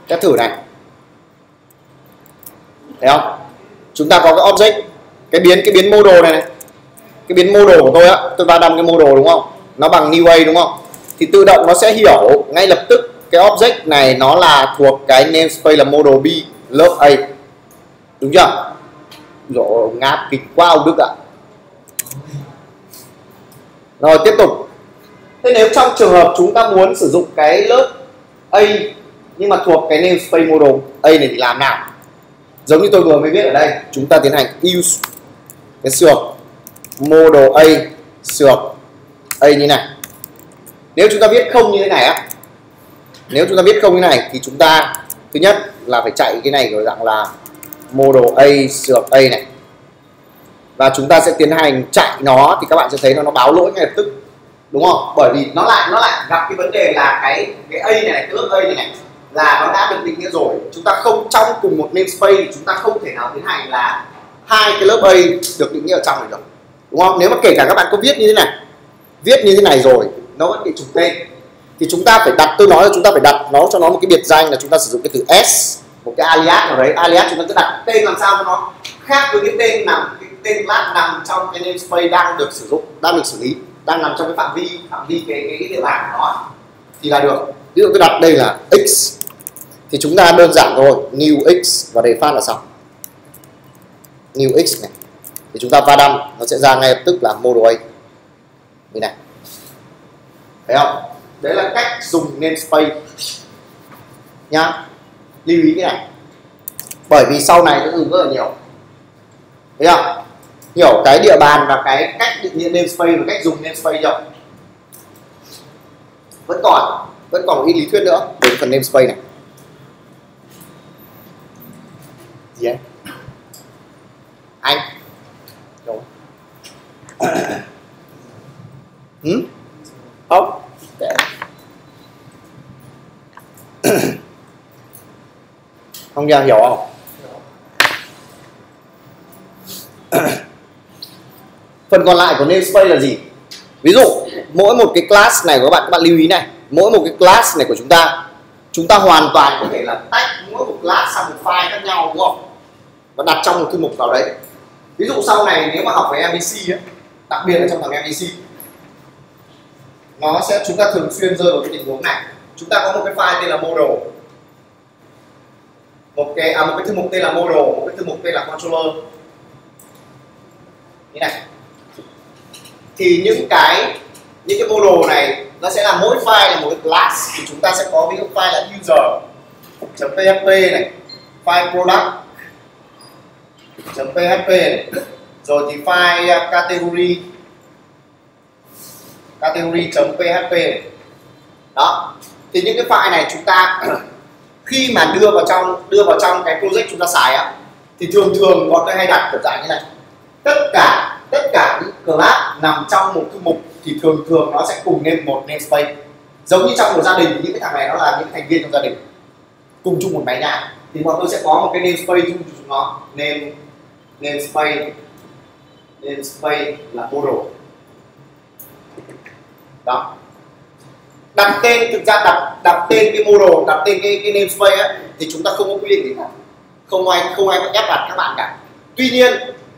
Test thử này. Thấy không? Chúng ta có cái object, cái biến model này, cái biến model của tôi á, tôi va đâm cái model đúng không? Nó bằng new A đúng không? Thì tự động nó sẽ hiểu ngay lập tức cái object này nó là thuộc cái namespace là model B lớp A. Đúng chưa? Rồi ngáp kịch quá ông Đức ạ. Rồi tiếp tục. Thế nếu trong trường hợp chúng ta muốn sử dụng cái lớp A nhưng mà thuộc cái namespace model A này thì làm nào? Giống như tôi vừa mới viết ở đây, chúng ta tiến hành use cái sược model A sược A như này. Nếu chúng ta viết không như thế này á, nếu chúng ta viết không như này thì chúng ta thứ nhất là phải chạy cái này ở dạng là model A sược A này, và chúng ta sẽ tiến hành chạy nó thì các bạn sẽ thấy nó báo lỗi ngay lập tức, đúng không? Bởi vì nó lại gặp cái vấn đề là cái A này, cái lớp A này là nó đã được định nghĩa rồi. Chúng ta không trong cùng một namespace thì chúng ta không thể nào tiến hành là hai cái lớp A được định nghĩa ở trong này được, đúng không? Nếu mà kể cả các bạn có viết như thế này rồi nó vẫn bị trùng tên thì chúng ta phải đặt, tôi nói là chúng ta phải đặt nó cho nó một cái biệt danh là chúng ta sử dụng cái từ s, một cái alias nào đấy. Alias chúng ta sẽ đặt tên làm sao cho nó khác với cái tên class nằm trong cái namespace đang được sử dụng, đang được xử lý, đang nằm trong cái phạm vi cái địa bàn của nó thì là được. Ví dụ tôi đặt đây là x thì chúng ta đơn giản thôi, new x và đề phát là xong. New x này thì chúng ta va đâm nó sẽ ra ngay lập tức là model A như này. Thấy không? Đấy là cách dùng namespace nhá. Lưu ý cái này bởi vì sau này nó dùng rất là nhiều. Thấy không? Hiểu cái địa bàn và cái cách định nghĩa namespace và cách dùng namespace không? Vẫn còn một ít lý thuyết nữa về phần namespace này. Gì ấy? Anh đúng không? Để. Không hiểu không? Phần còn lại của namespace là gì? Ví dụ mỗi một cái class này của các bạn lưu ý này, mỗi một cái class này của chúng ta hoàn toàn có thể là tách mỗi một class sang một file khác nhau, đúng không? Và đặt trong một thư mục nào đấy. Ví dụ sau này nếu mà học về MVC ấy, đặc biệt là trong thằng MVC, chúng ta thường xuyên rơi vào cái tình huống này. Chúng ta có một cái file tên là model, một cái thư mục tên là model, một cái thư mục tên là controller như này. Thì những cái model này nó sẽ là mỗi file là một cái class, thì chúng ta sẽ có ví dụ file là user.php này, file product.php này, rồi thì file category.php này. Đó. Thì những cái file này chúng ta khi mà đưa vào trong cái project chúng ta xài á, thì thường bọn tôi hay đặt kiểu dạng như này. Tất cả những class nằm trong một thư mục thì thường nó sẽ cùng nên một namespace. Giống như trong một gia đình thì những cái thằng này nó là những thành viên trong gia đình cùng chung một mái nhà, thì bọn tôi sẽ có một cái namespace chung cho chúng nó. Namespace là model. Đó. Đặt tên, thực ra đặt tên cái model, đặt tên cái namespace ấy, thì chúng ta không có quy định gì cả. Không ai có ép đặt các bạn cả. Tuy nhiên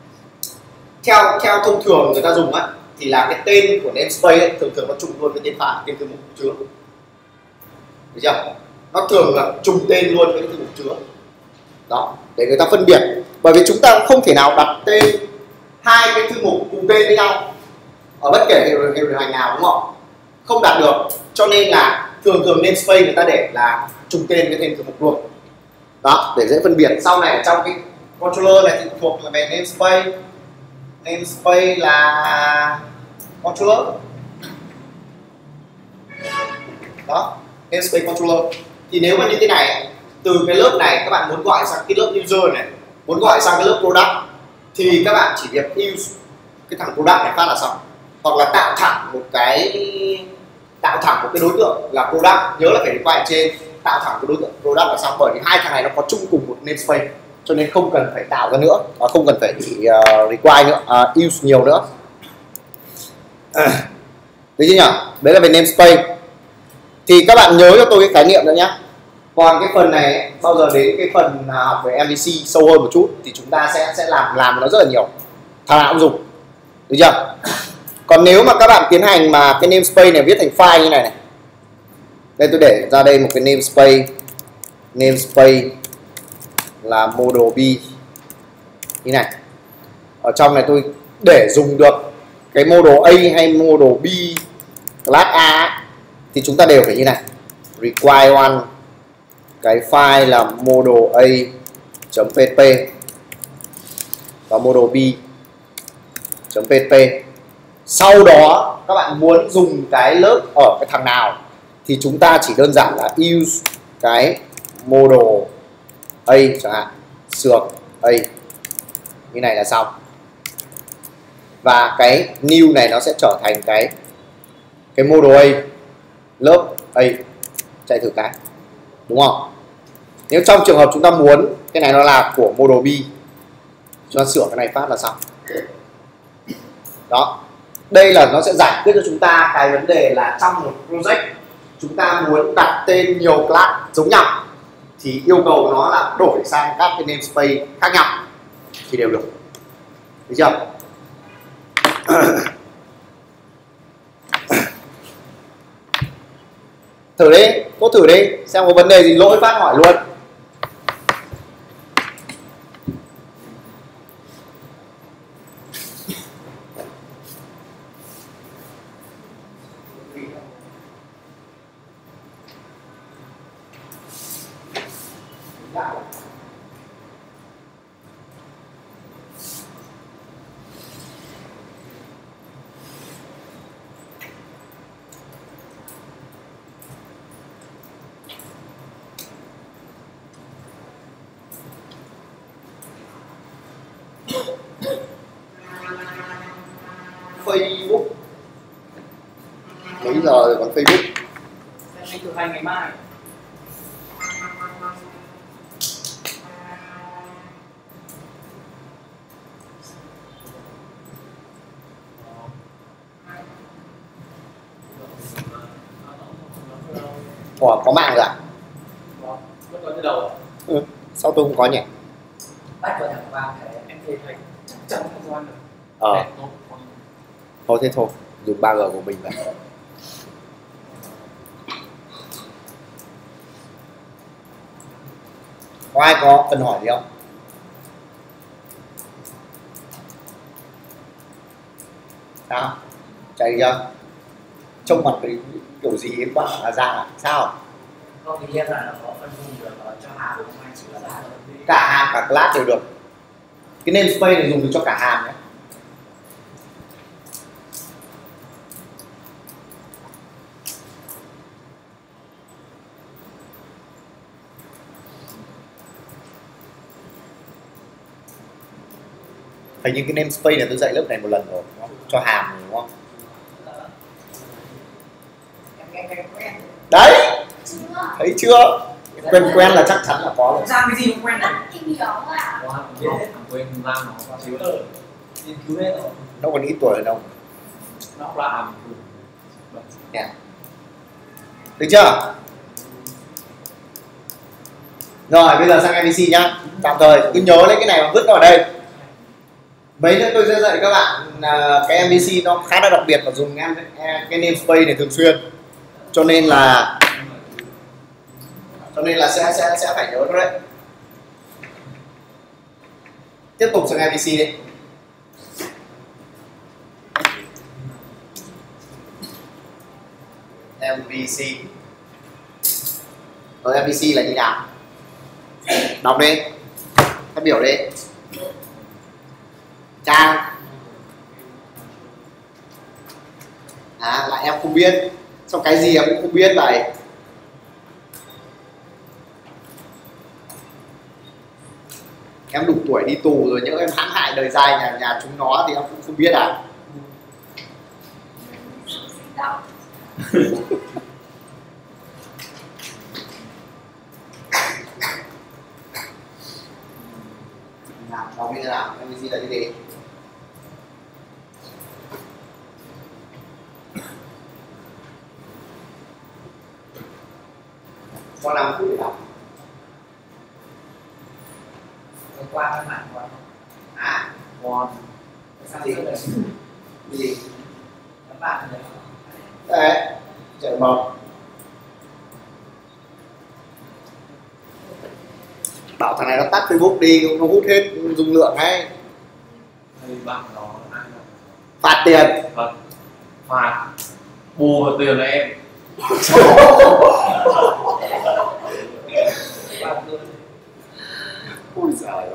theo thông thường người ta dùng á thì là cái tên của namespace ấy, thường nó trùng luôn với tên file, tên thư mục chứa. Được chưa? Nó thường là trùng tên luôn với cái thư mục chứa. Đó, để người ta phân biệt. Bởi vì chúng ta không thể nào đặt tên hai cái thư mục cùng tên với nhau ở bất kể hệ điều hành nào, đúng không? Không đặt được. Cho nên là thường namespace người ta để là trùng tên với tên thư mục luôn. Đó, để dễ phân biệt. Sau này trong cái controller này thì thuộc là về namespace. Namespace là controller. Đó, namespace controller. Thì nếu mà như thế này, từ cái lớp này các bạn muốn gọi sang cái lớp user này, muốn gọi sang cái lớp product, thì các bạn chỉ việc use cái thằng product này phát là xong. Hoặc là tạo thẳng một cái đối tượng là product, nhớ là phải qua ở trên, tạo thẳng cái đối tượng product là xong. Bởi vì hai thằng này nó có chung cùng một namespace, cho nên không cần phải tạo ra nữa, và không cần phải require nữa, use nhiều nữa. Được chưa nhỉ? Đấy là về namespace. Thì các bạn nhớ cho tôi cái khái niệm nữa nhé. Còn cái phần này ấy, bao giờ đến cái phần học về MVC sâu hơn một chút thì chúng ta sẽ làm nó rất là nhiều, thằng nào cũng dùng, được chưa? Còn nếu mà các bạn tiến hành mà cái namespace này viết thành file như này, đây tôi để ra đây một cái namespace là model B như này, ở trong này tôi để dùng được cái model A hay model B class A thì chúng ta đều phải như này, require one cái file là model A.pp và model B.pp. Sau đó các bạn muốn dùng cái lớp ở cái thằng nào thì chúng ta chỉ đơn giản là use cái model A chẳng hạn, sược A như này là xong, và cái new này nó sẽ trở thành cái model A, lớp A. Chạy thử cái, đúng không? Nếu trong trường hợp chúng ta muốn cái này nó là của model B, chúng ta sửa cái này phát là xong. Đó, đây là nó sẽ giải quyết cho chúng ta cái vấn đề là trong một project chúng ta muốn đặt tên nhiều class giống nhau thì yêu cầu nó là đổi sang các cái namespace khác nhau thì đều được, được chưa? Thử đi, cô thử đi xem có vấn đề gì lỗi phát hỏi luôn. Facebook mấy giờ rồi còn Facebook? Anh thực hành ngày mai. Ủa, có mạng rồi à? Vẫn có từ đầu. Ừ, sao tôi không có nhỉ? Bắt vào thằng vào cái em thấy thầy chắc chắn không ăn được. Thôi thế thôi, dùng 3G của mình vậy. Có ai có cần hỏi gì không? Sao? Chạy chưa? Trông mặt cái kiểu gì ấy quá là ra à? Sao? Không thì là nó có phân vùng được cho hàm của anh chỉ là giá rồi. Cả hàm cả class đều được. Cái namespace này dùng được cho cả hàm nhé. Hình như cái namespace này tôi dạy lớp này một lần rồi, đúng không? Cho hàm rồi, đúng không? Đấy, thấy chưa? Quen là chắc chắn là có rồi. Ra cái gì cũng quen này. Quên làm nó xíu nghiên cứu hết rồi. Nó còn ít tuổi hơn đâu. Nó làm Yeah. Được chưa? Rồi bây giờ sang MVC nhá. Tạm thời cứ nhớ lấy cái này và vứt nó ở đây. Mấy nữa tôi sẽ dạy các bạn cái MVC nó khá là đặc biệt và dùng cái namespace này thường xuyên. Cho nên là sẽ phải nhớ nó đấy. Tiếp tục sang MVC đi. MVC. Rồi MVC là gì nào? Đọc đi. Phát biểu đi. Trang. Lại em không biết. Sao cái gì em cũng không biết vậy? Em đủ tuổi đi tù rồi, nhưng em hãm hại đời dài nhà chúng nó thì em cũng không biết à? Đọc như thế nào? MVC là cái gì? có 5 phút để đọc. Qua các bạn còn À, còn sao gì? Gì? các bạn này Đấy, chạy màu. Bảo thằng này nó tắt Facebook đi, nó hút hết dung lượng hay. Thì bạn nó ăn Phạt tiền. Vâng. Phạt bù vào tiền này em. Ôi giời ơi.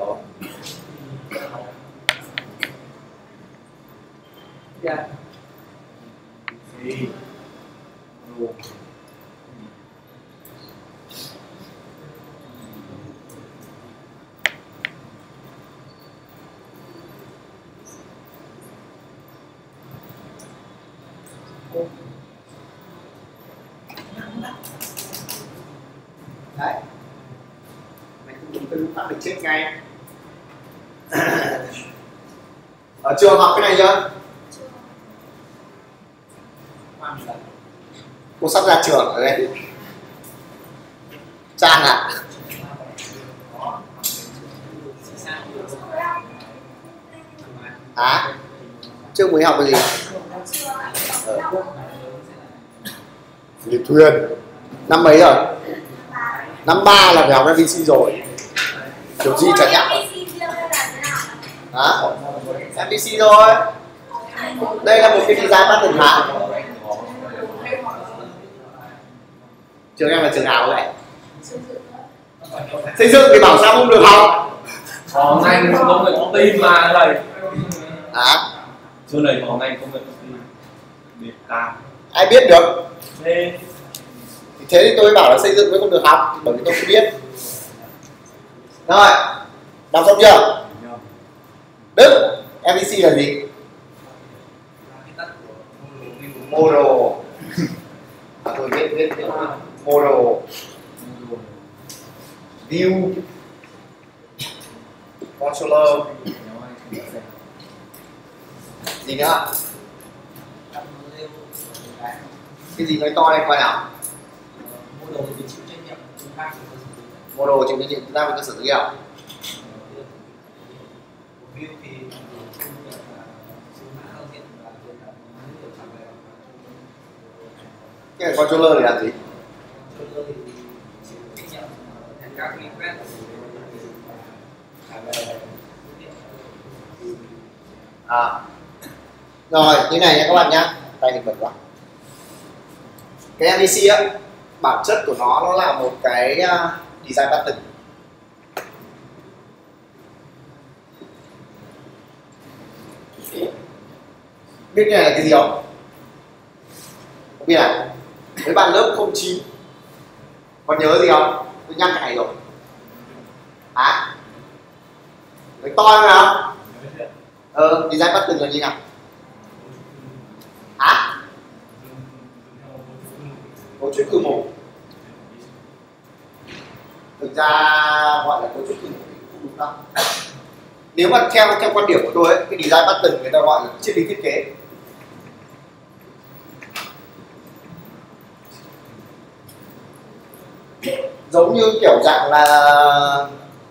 dạ Thì đồ Đấy. Mày không dùng Facebook phát được chết ngay. Ở trường học cái này chưa? Cô sắp ra trường ở đây. Trang à? Hả? Chưa mới học cái gì? Nghiệp thuyền. Năm mấy rồi? Năm 3 là phải học MVC rồi. Kiểu gì chả nhắc rồi. Hả? MVC thôi. Đây là một cái design pattern hả? Trường em là trường nào vậy? Xây dựng thì bảo sao không được học? có ngành công nghệ thông tin mà thầy. Hả? Chưa này có ngành công nghệ thông tin điểm cao. Ai biết được? Thế Thế thì tôi bảo là xây dựng mới không được học, bởi vì tôi không biết. Rồi, đọc xong chưa? Đức, MVC là gì? Model. Tôi viết model, view, controller, gì nữa? Cái gì nói to lên coi nào? model thì chịu trách nhiệm chúng ta của cơ sở Model chịu trách nhiệm chúng ta với cơ sở dữ liệu. view thì công việc là số mã giao diện và việc là dữ liệu trả lời Cái này controller thì làm gì? controller thì chịu trách nhiệm nhận các request trả lời dữ liệu. À. Rồi, như này nha các bạn nhá. Tay mình bật quá. Cái MVC á, bản chất của nó là một cái design pattern. Biết cái này là cái gì không? Không biết à? Với bạn lớp 09 còn nhớ gì không? Tôi nhắc cái này rồi. Hả? Nói to nào? Design pattern là gì nào? Hả? Cấu trúc cư mục. Thực ra gọi là cấu trúc cư mục thì không đúng đâu. Nếu mà theo quan điểm của tôi ấy, cái design pattern người ta gọi là triết lý thiết kế. Giống như kiểu dạng là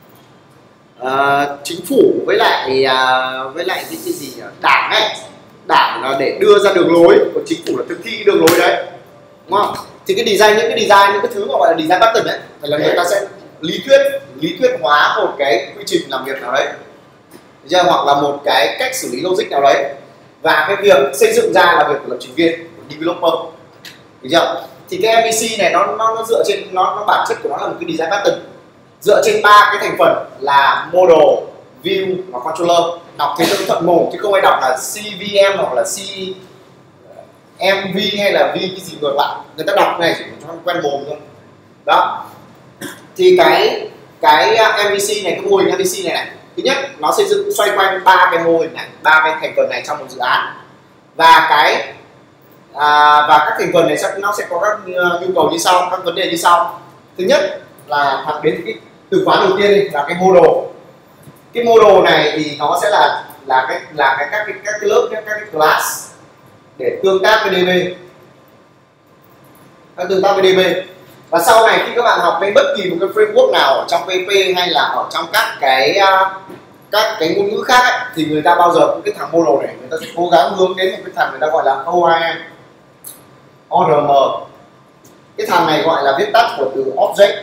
chính phủ với lại cái gì nhỉ? Đảng ấy, đảng là để đưa ra đường lối, còn chính phủ là thực thi đường lối đấy, đúng không? Thì cái design, những cái thứ mà gọi là design pattern ấy thì là người ta sẽ lý thuyết hóa một cái quy trình làm việc nào đấy, hoặc là một cái cách xử lý logic nào đấy, và cái việc xây dựng ra là việc của lập trình viên, của developer, được chưa? Thì cái MVC này nó dựa trên nó bản chất của nó là một cái design pattern dựa trên 3 cái thành phần là model, view và controller. Đọc thế cho thuận mồm chứ không ai đọc là CVM hoặc là CMV hay là V cái gì ngược lại. Người ta đọc này chỉ cho nó quen mồm thôi. Đó. Thì cái MVC này, cái mô hình MVC này thứ nhất nó xây dựng xoay quanh 3 cái mô hình này, 3 cái thành phần này trong một dự án, và các thành phần này nó sẽ có các nhu cầu như sau, các vấn đề như sau. Thứ nhất là đến cái từ khóa đầu tiên là cái model. Cái model này thì nó sẽ là các cái lớp, các cái class để tương tác với DB, các tương tác với DB. Và sau này khi các bạn học đến bất kỳ một cái framework nào ở trong PHP hay là ở trong các cái ngôn ngữ khác ấy, thì người ta bao giờ cũng cái thằng model này người ta sẽ cố gắng hướng đến một cái thằng người ta gọi là ORM. ORM. Cái thằng này gọi là viết tắt của từ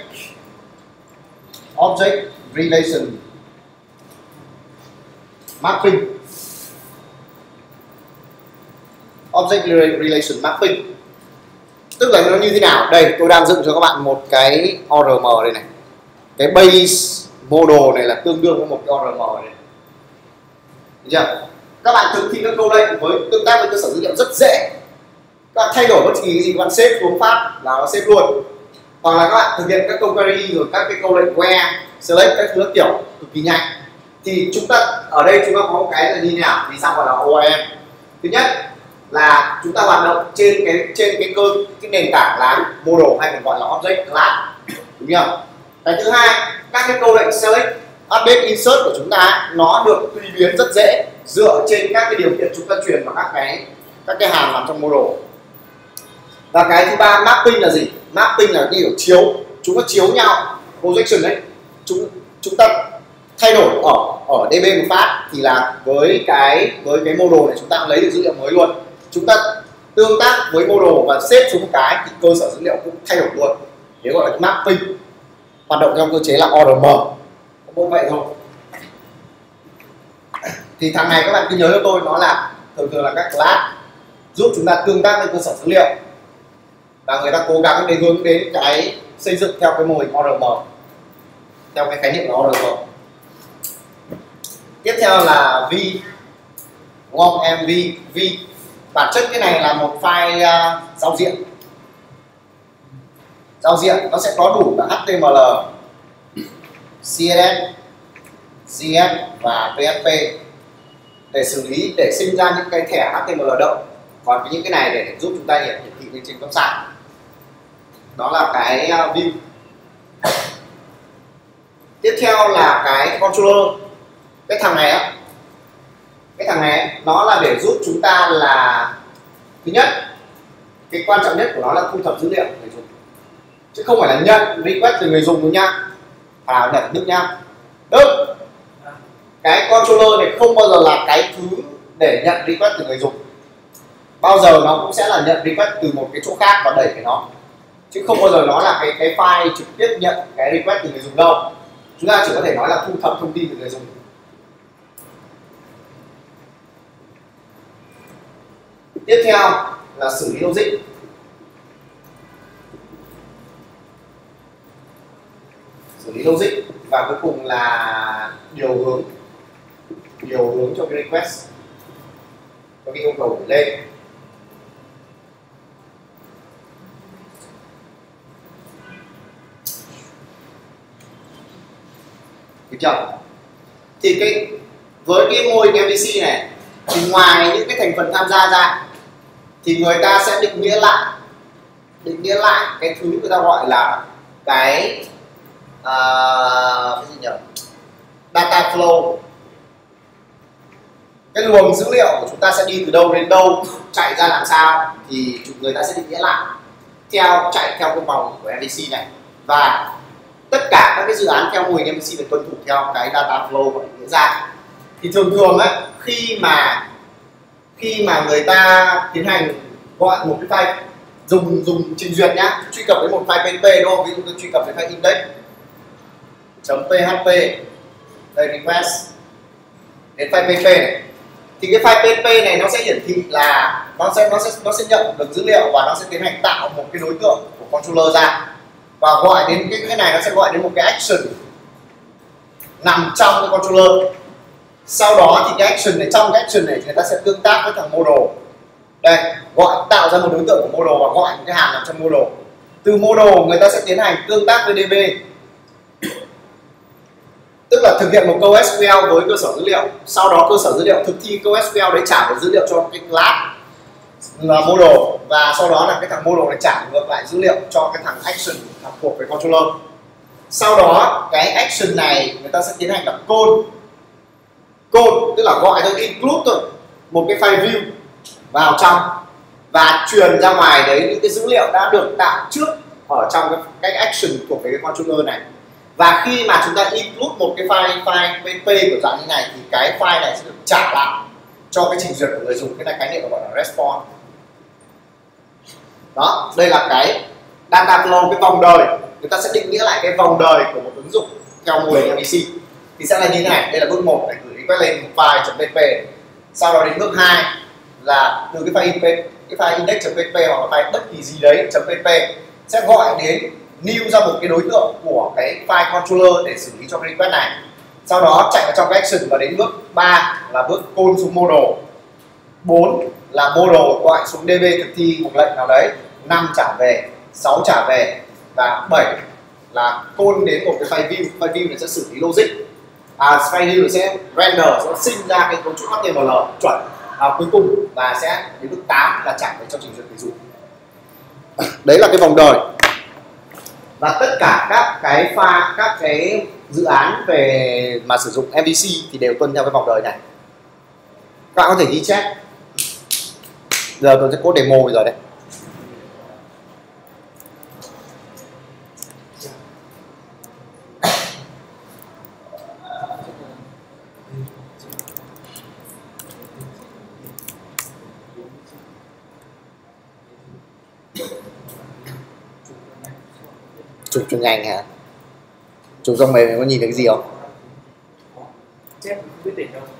Object Relation Mapping. Object Relation Mapping tức là nó như thế nào? Đây tôi đang dựng cho các bạn một cái ORM đây này. Cái base model này là tương đương với một cái ORM này. Được chưa? Các bạn thực thi các câu lệnh với tương tác với cơ sở dữ liệu rất dễ. Các bạn thay đổi bất kỳ cái gì các bạn xếp xuống phát là nó xếp luôn. Hoặc là các bạn thực hiện các câu query rồi các cái câu lệnh where, select các thứ kiểu cực kỳ nhanh. Thì chúng ta ở đây chúng ta có một cái là như thế nào? Vì sao gọi là ORM? Thứ nhất là chúng ta hoạt động trên cái nền tảng là model hay còn gọi là object class, đúng không? Cái thứ hai, các cái câu lệnh select, update, insert của chúng ta nó được tùy biến rất dễ dựa trên các cái điều kiện chúng ta truyền vào các cái hàm nằm trong model. Và cái thứ ba, mapping là gì? Mapping là kiểu chiếu, chúng nó chiếu nhau, projection đấy. Chúng ta thay đổi ở DB một phát thì là với cái model này chúng ta lấy được dữ liệu mới luôn. Chúng ta tương tác với model và xếp xuống một cái thì cơ sở dữ liệu cũng thay đổi luôn. Đấy gọi là mapping, hoạt động trong cơ chế là ORM. Cũng vậy thôi. Thì thằng này các bạn cứ nhớ cho tôi, nó là thường là các class giúp chúng ta tương tác với cơ sở dữ liệu, và người ta cố gắng để hướng đến cái xây dựng theo cái mô hình ORM, theo cái khái niệm là ORM. Tiếp theo là V, đúng không? V. Bản chất cái này là một file giao diện. Giao diện nó sẽ có đủ cả HTML, CSS, JS và PHP để xử lý, để sinh ra những cái thẻ HTML động. Còn những cái này để giúp chúng ta hiển thị lên trên website. Đó là cái view. Tiếp theo là cái controller. Cái thằng này nó là để giúp chúng ta là, thứ nhất, cái quan trọng nhất của nó là thu thập dữ liệu của người dùng, chứ không phải là nhận request từ người dùng đâu nhá, vào nhận được nhá. Đúng. Cái controller này không bao giờ là cái thứ để nhận request từ người dùng, bao giờ nó cũng sẽ là nhận request từ một cái chỗ khác và đẩy cái nó, chứ không bao giờ nó là cái file trực tiếp nhận cái request từ người dùng đâu. Chúng ta chỉ có thể nói là thu thập thông tin từ người dùng. Tiếp theo là xử lý logic. Xử lý logic và cuối cùng là điều hướng cho cái request, cho cái yêu cầu gửi lên. Được chưa? Thì với cái mô hình MVC này thì ngoài những cái thành phần tham gia ra thì người ta sẽ định nghĩa lại cái thứ người ta gọi là cái gì nhỉ? Data flow. Cái luồng dữ liệu của chúng ta sẽ đi từ đâu đến đâu, chạy ra làm sao thì người ta sẽ định nghĩa lại chạy theo cái vòng của MVC này. Và tất cả các cái dự án theo mô hình MVC phải tuân thủ theo cái data flow của định nghĩa ra. Thì thường ấy, khi mà người ta tiến hành gọi một cái file, dùng trình duyệt nhá, truy cập đến một file PHP, đúng không? Ví dụ tôi truy cập đến file index.php, đây request đến file PHP này, thì cái file PHP này nó sẽ hiển thị là nó sẽ nhận được dữ liệu và nó sẽ tiến hành tạo một cái đối tượng của controller ra, và gọi đến cái này, nó sẽ gọi đến một cái action nằm trong cái controller. Sau đó thì cái action này, trong cái action này người ta sẽ tương tác với thằng model. Đây, tạo ra một đối tượng của model và gọi một cái hàm nằm trong model. Từ model người ta sẽ tiến hành tương tác với DB, tức là thực hiện một câu SQL với cơ sở dữ liệu. Sau đó cơ sở dữ liệu thực thi câu SQL đấy trả dữ liệu cho cái class là model, và sau đó là cái thằng model này trả ngược lại dữ liệu cho cái thằng action thuộc về controller. Sau đó cái action này người ta sẽ tiến hành là call, tức là gọi thôi, include thôi, một cái file view vào trong và truyền ra ngoài đấy những cái dữ liệu đã được tạo trước ở trong cái action của cái controller này. Và khi mà chúng ta include một cái file PHP của dạng như này thì cái file này sẽ được trả lại cho cái trình duyệt của người dùng. Cái này khái niệm gọi là response. Đó, đây là cái data flow, cái vòng đời. Người ta sẽ định nghĩa lại cái vòng đời của một ứng dụng theo mô hình MVC. Thì sẽ là như thế này. Đây là bước 1 để gửi request lên một file.php. Sau đó đến bước 2 là từ cái file index.php hoặc là file bất kỳ gì đấy .php sẽ gọi đến new ra một cái đối tượng của cái file controller để xử lý cho cái request này. Sau đó chạy vào trong cái action và đến bước 3 là bước call xuống model, 4 là model gọi xuống DB thực thi một lệnh nào đấy, 5 trả về, 6 trả về và 7 là call đến một cái file view này sẽ xử lý logic. File view sẽ render, sẽ sinh ra cái cấu trúc HTML chuẩn cuối cùng và sẽ đến bước 8 là trả về cho trình duyệt người dùng. Đấy là cái vòng đời. Và tất cả các cái dự án về mà sử dụng MVC thì đều tuân theo cái vòng đời này. Các bạn có thể ghi chép. Giờ tôi sẽ code demo bây giờ đây. Chụp cho nhanh hả? Chụp xong mày có nhìn thấy cái gì không? Chết không biết tỉnh đâu.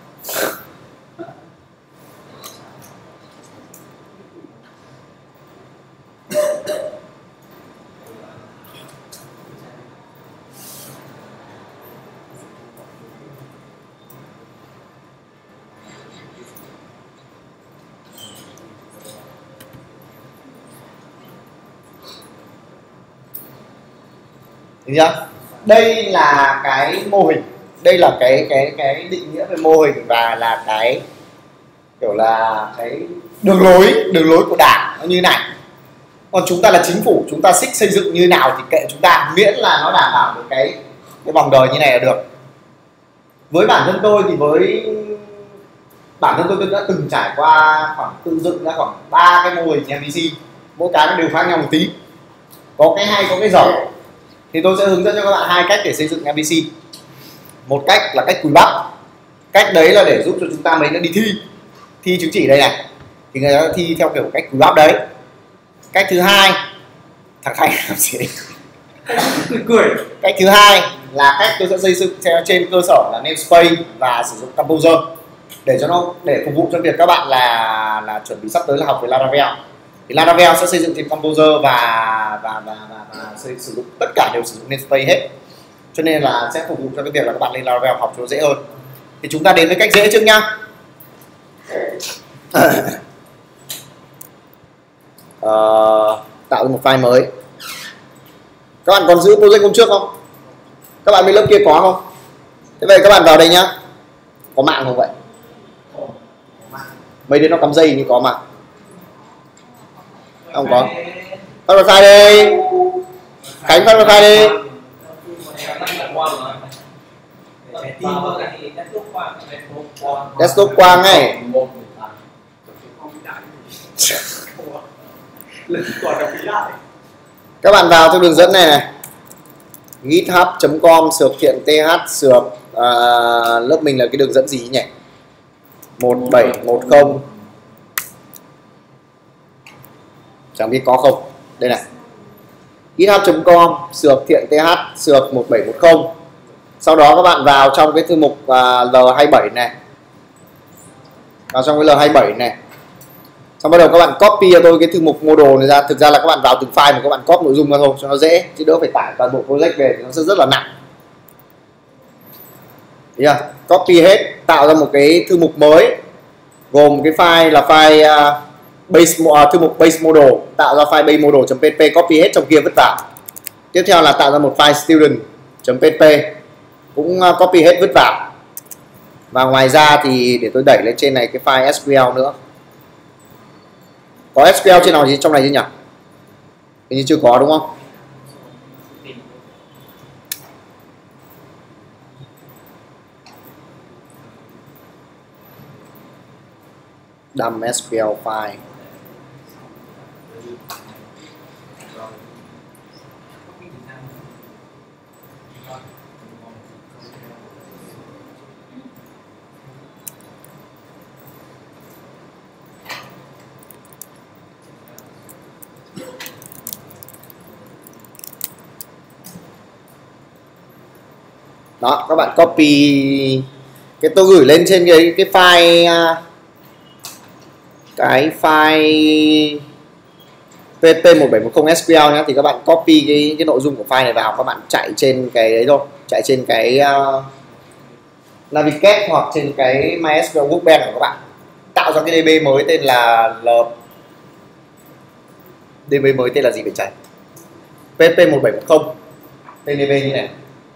Thấy chưa? Đây là cái mô hình, đây là cái định nghĩa về mô hình và là cái kiểu là cái đường lối của Đảng nó như này. Còn chúng ta là chính phủ, chúng ta xây dựng như nào thì kệ chúng ta, miễn là nó đảm bảo được cái vòng đời như này là được. Với bản thân tôi thì tôi đã từng trải qua khoảng tự dựng ra khoảng 3 cái mô hình MVC, mỗi cái nó đều khác nhau một tí, có cái hay có cái dở. Thì tôi sẽ hướng dẫn cho các bạn 2 cách để xây dựng MVC. Một cách là cách cùi bắp, cách đấy là để giúp cho chúng ta mấy nó đi thi chứng chỉ đây này, thì người ta thi theo kiểu cách cùi bắp đấy. Cách thứ hai, thằng Thành làm gì đấy? Cười. Cách thứ hai là cách tôi sẽ xây dựng trên cơ sở là namespace và sử dụng composer để phục vụ cho việc các bạn là chuẩn bị sắp tới là học về Laravel. Thì Laravel sẽ xây dựng trên composer và sử dụng tất cả đều sử dụng namespace hết, cho nên là sẽ phục vụ cho cái việc là các bạn lên Laravel học cho dễ hơn. Thì chúng ta đến với cách dễ trước nhá. Tạo ra một file mới. Các bạn còn giữ project hôm trước không? Các bạn bên lớp kia có không? Thế vậy các bạn vào đây nhá. Có mạng không vậy? Mấy đứa nó cắm dây như có mà. Không có. Phát vào file đi. Khánh phát vào file đi. Desktop quang ấy. Các bạn vào theo đường dẫn này github.com/thiện-th lớp mình là cái đường dẫn gì nhỉ? 1710. Chẳng biết có không. Đây này. github.com/thiện-th/1710. Sau đó các bạn vào trong cái thư mục L27 này. Vào trong cái L27 này. Xong bắt đầu các bạn copy cho tôi cái thư mục model này ra. Thực ra là các bạn vào từng file mà các bạn copy nội dung ra thôi cho nó dễ, chứ đỡ phải tải toàn bộ project về thì nó sẽ rất là nặng. Thấy chưa? Copy hết, tạo ra một cái thư mục mới gồm cái file là file thư mục base model, tạo ra file base model.php, copy hết trong kia vứt vào. Tiếp theo là tạo ra một file student.php, cũng copy hết vứt vào. Và ngoài ra thì để tôi đẩy lên trên này cái file SQL nữa. Có SQL trên nào trong này chứ nhỉ? Hình như chưa có đúng không? Dump SQL file. Đó, các bạn copy cái tôi gửi lên trên cái file pp1710 SQL nhé, thì các bạn copy cái nội dung của file này vào, các bạn chạy trên cái đấy thôi, chạy trên cái Navigate hoặc trên cái MySQL Workbench của các bạn, tạo ra cái DB mới tên là DB mới tên là gì vậy chạy pp1710 tên DB như này.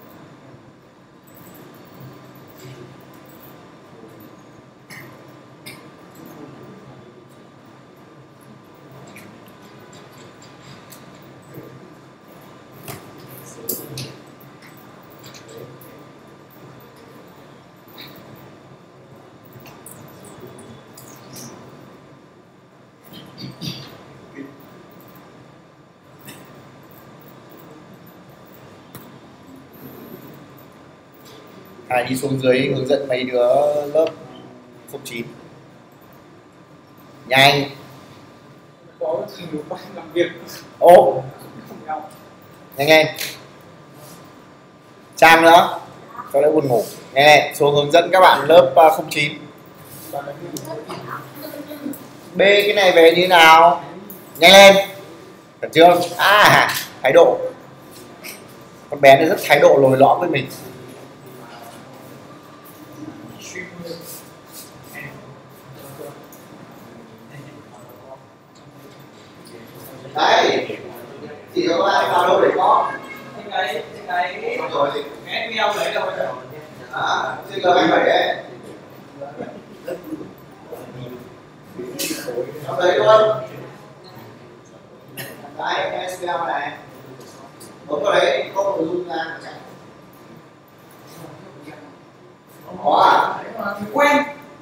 Đi xuống dưới hướng dẫn mấy đứa lớp 09 nhanh. Có trình độ ban làm việc. Ô nhanh lên Trang nữa cho đỡ buồn ngủ. Nghe xuống hướng dẫn các bạn lớp 09 B cái này về như nào, nhanh lên được chưa? Thái độ con bé này rất thái độ lồi lõm với mình. Đấy thì các bạn vào đâu để có cái SQL lấy đâu rồi? xin lỗi anh phải đấy nó đấy luôn. Cái SQL này bấm vào đấy có nội dung ra chạy có Quen.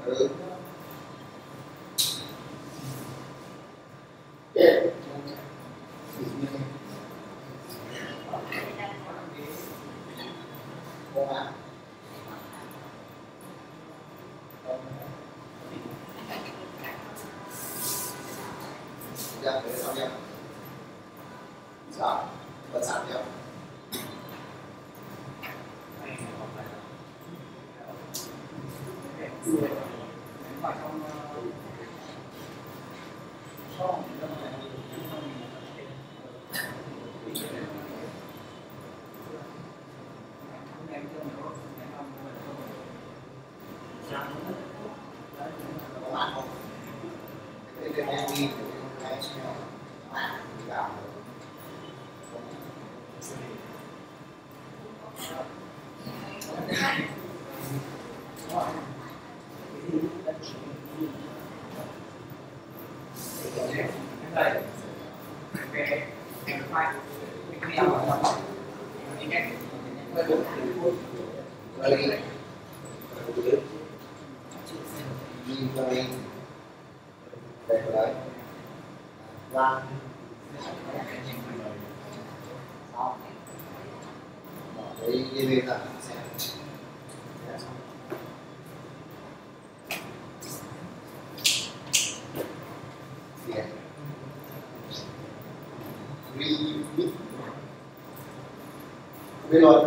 biết luôn.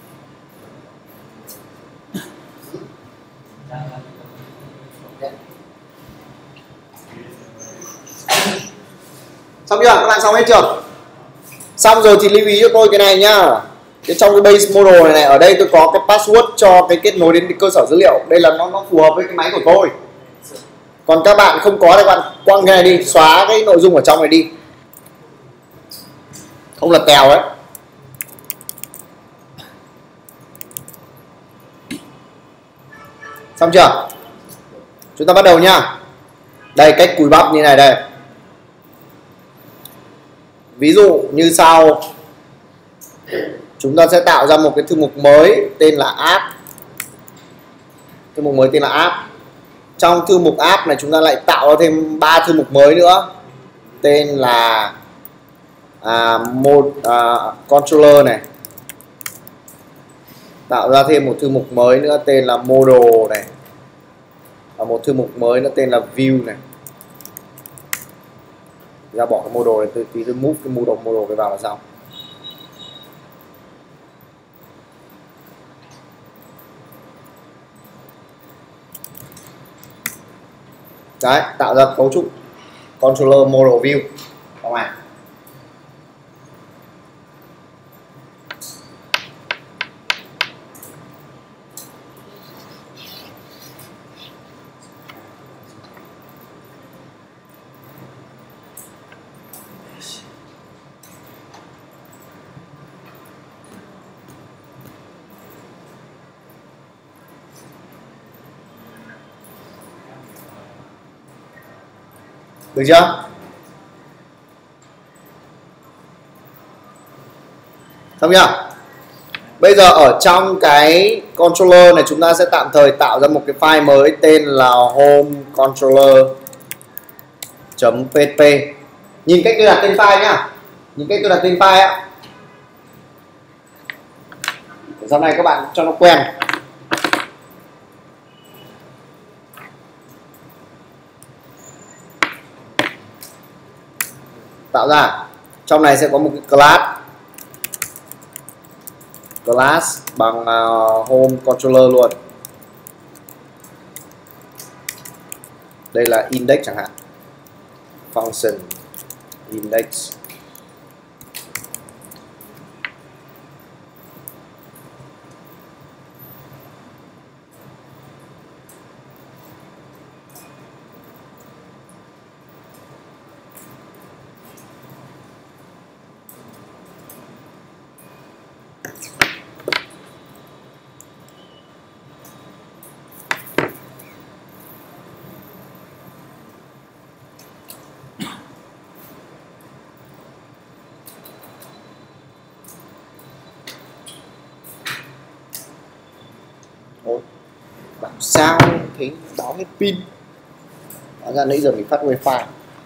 Xong chưa? Các bạn xong hết chưa? Xong rồi thì lưu ý cho tôi cái này nhá. Trong cái base model này, ở đây tôi có cái password cho cái kết nối đến cơ sở dữ liệu. Đây là nó phù hợp với cái máy của tôi. Còn các bạn không có thì các bạn quăng cái này đi, xóa cái nội dung ở trong này đi. Không là tèo đấy. Xong chưa? Chúng ta bắt đầu nhá. Đây, cách cùi bắp như này đây. Ví dụ như sau, chúng ta sẽ tạo ra một cái thư mục mới tên là app. Thư mục mới tên là app. Trong thư mục app này chúng ta lại tạo ra thêm 3 thư mục mới nữa. Tên là controller này. Tạo ra thêm một thư mục mới nữa tên là model này. Và một thư mục mới nữa tên là view này. Ra bỏ cái model này, tôi remove cái model cái vào là xong. Đấy, tạo ra cấu trúc controller model view các bạn. Được chưa? Không nhá? Bây giờ ở trong cái controller này chúng ta sẽ tạm thời tạo ra một cái file mới tên là home controller.pp. Nhìn cách tôi đặt tên file nhá. Nhìn cách tôi đặt tên file á. Sau này các bạn cho nó quen. Tạo ra trong này sẽ có một cái class bằng home controller luôn. Đây là index chẳng hạn, function index. Làm sao thế báo hết pin. Hóa ra nãy giờ mình phát wifi.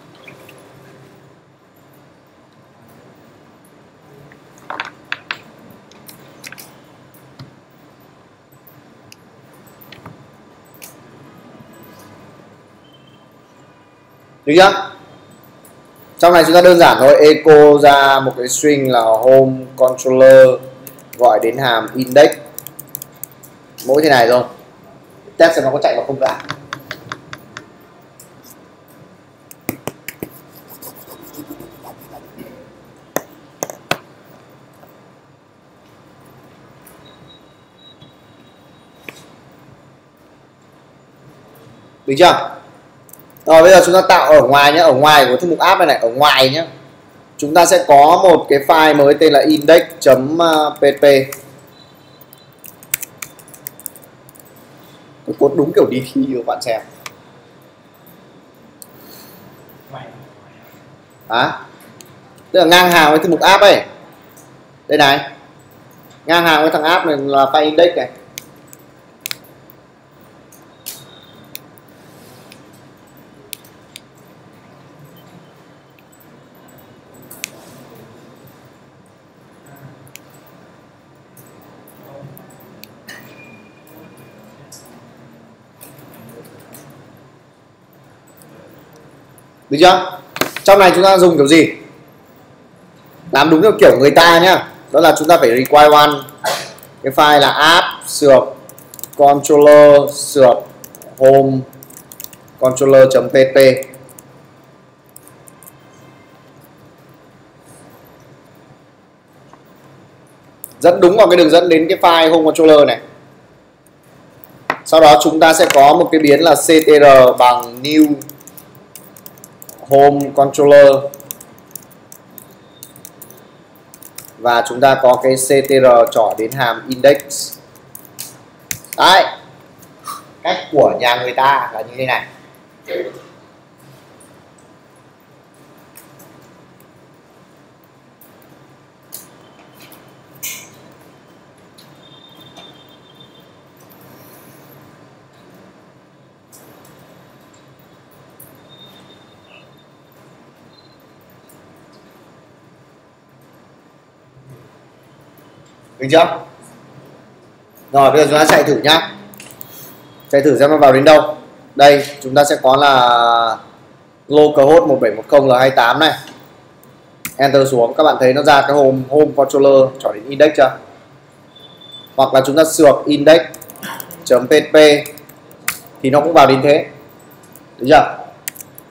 Được chưa? Trong này chúng ta đơn giản thôi, echo ra một cái string là home controller gọi đến hàm index. Mỗi thế này thôi. Test xem nó có chạy vào không đã. Được chưa? Rồi bây giờ chúng ta tạo ở ngoài nhé, ở ngoài của thư mục app này, ở ngoài nhé. Chúng ta sẽ có một cái file mới tên là index.pp. Tôi code đúng kiểu đi thi cho bạn xem. Tức là ngang hàng với thư mục app ấy. Đây này. Ngang hàng với thằng app này là file index này. Được chưa? Trong này chúng ta dùng kiểu gì? Làm đúng theo kiểu người ta nhá. Đó là chúng ta phải require one. Cái file là app sược controller sược home controller.pp. Dẫn đúng vào cái đường dẫn đến cái file home controller này. Sau đó chúng ta sẽ có một cái biến là ctr bằng new home controller. Và chúng ta có cái ctr trỏ đến hàm index. Đấy. Cách của nhà người ta là như thế này. Được chưa? Rồi bây giờ chúng ta chạy thử nhá. Chạy thử xem nó vào đến đâu. Đây chúng ta sẽ có là localhost 1710L28 này. Enter xuống, các bạn thấy nó ra cái home controller cho đến index chưa? Hoặc là chúng ta sược index.pp thì nó cũng vào đến thế. Được chưa?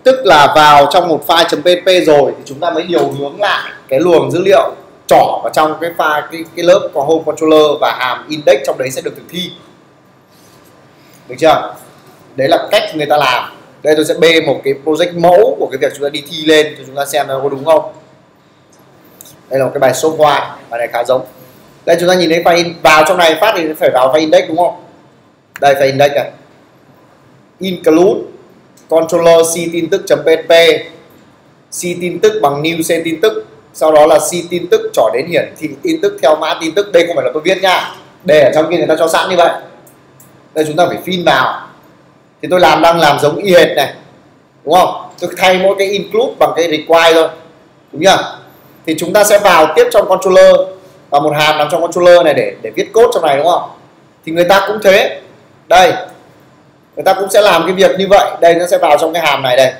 Tức là vào trong một file .pnp rồi thì chúng ta mới điều hướng lại cái luồng dữ liệu trỏ vào trong cái file cái lớp của home controller, và hàm index trong đấy sẽ được thực thi. Được chưa? Đấy là cách người ta làm. Đây tôi sẽ bê một cái project mẫu của cái việc chúng ta đi thi lên cho chúng ta xem nó có đúng không. Đây là một cái bài số while, bài này khá giống. Đây chúng ta nhìn thấy file vào trong này phát thì phải vào file index đúng không? Đây file index này. Include controller c tin tức.pnp, c tin tức bằng new c tin tức, sau đó là c tin tức trỏ đến hiển thị tin tức theo mã tin tức. Đây không phải là tôi viết nha, để ở trong kia người ta cho sẵn như vậy. Đây chúng ta phải pin vào. Thì tôi đang làm giống y hệt này, đúng không? Tôi thay mỗi cái include bằng cái require thôi, đúng chưa? Thì chúng ta sẽ vào tiếp trong controller, và một hàm nằm trong controller này để viết code trong này, đúng không? Thì người ta cũng thế. Đây, người ta cũng sẽ làm cái việc như vậy. Đây nó sẽ vào trong cái hàm này đây,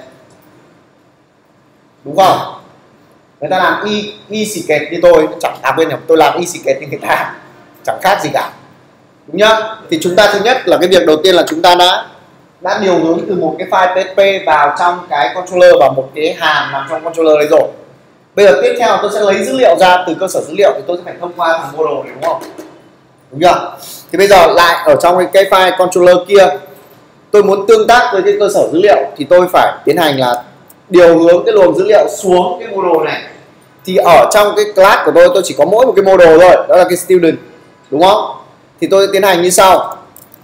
đúng không? Người ta làm y xì kẹt như tôi chẳng quên nhầm, tôi làm y xì kẹt như người ta chẳng khác gì cả, đúng nhá? Thì chúng ta thứ nhất là cái việc đầu tiên là chúng ta đã điều hướng từ một cái file PHP vào trong cái controller và một cái hàm nằm trong controller đấy rồi. Bây giờ tiếp theo tôi sẽ lấy dữ liệu ra từ cơ sở dữ liệu, thì tôi sẽ phải thông qua thằng model này, đúng không? Đúng chưa? Thì bây giờ lại ở trong cái file controller kia, tôi muốn tương tác với cái cơ sở dữ liệu thì tôi phải tiến hành là điều hướng cái luồng dữ liệu xuống cái model này. Thì ở trong cái class của tôi chỉ có mỗi một cái model thôi, đó là cái student, đúng không? Thì tôi tiến hành như sau.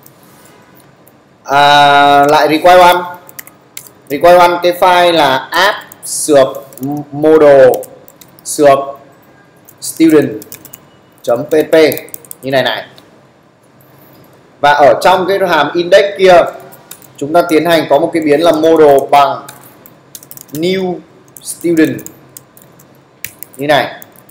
Lại require one cái file là app sược model sược student.pnp như này. Và ở trong cái hàm index kia chúng ta tiến hành có một cái biến là model bằng new student như này.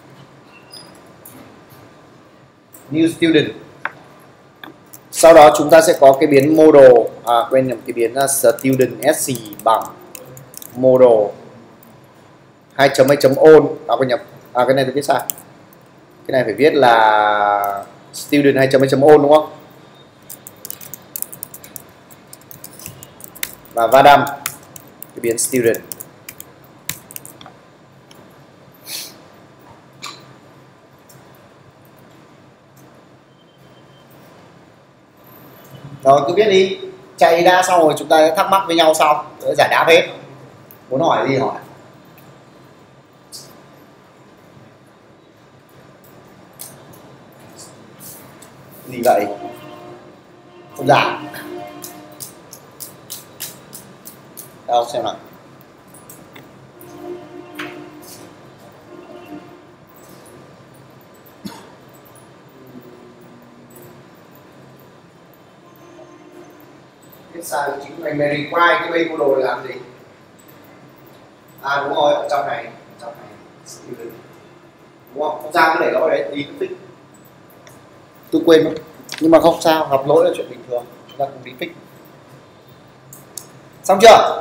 New student. Sau đó chúng ta sẽ có cái biến model, quên nhầm, cái biến là student sc bằng model 2.2.on, quên nhầm, cái này tôi viết sai. Cái này phải viết là student 2.2.on, đúng không? Và Vadam cái biến student. Rồi cứ viết đi, chạy đã, xong rồi chúng ta thắc mắc với nhau sau, giải đáp hết. Muốn hỏi gì hỏi. Gì vậy? Không giảm. Đâu xem nào. Cái sai của chính mình require cái main model để làm gì? Đúng rồi, ở trong này student. Đúng không? Không sao, cứ để nó ở đấy, tí fix. Tôi quên mất. Nhưng mà không sao, gặp lỗi là chuyện bình thường. Chúng ta cùng đi fix. Xong chưa?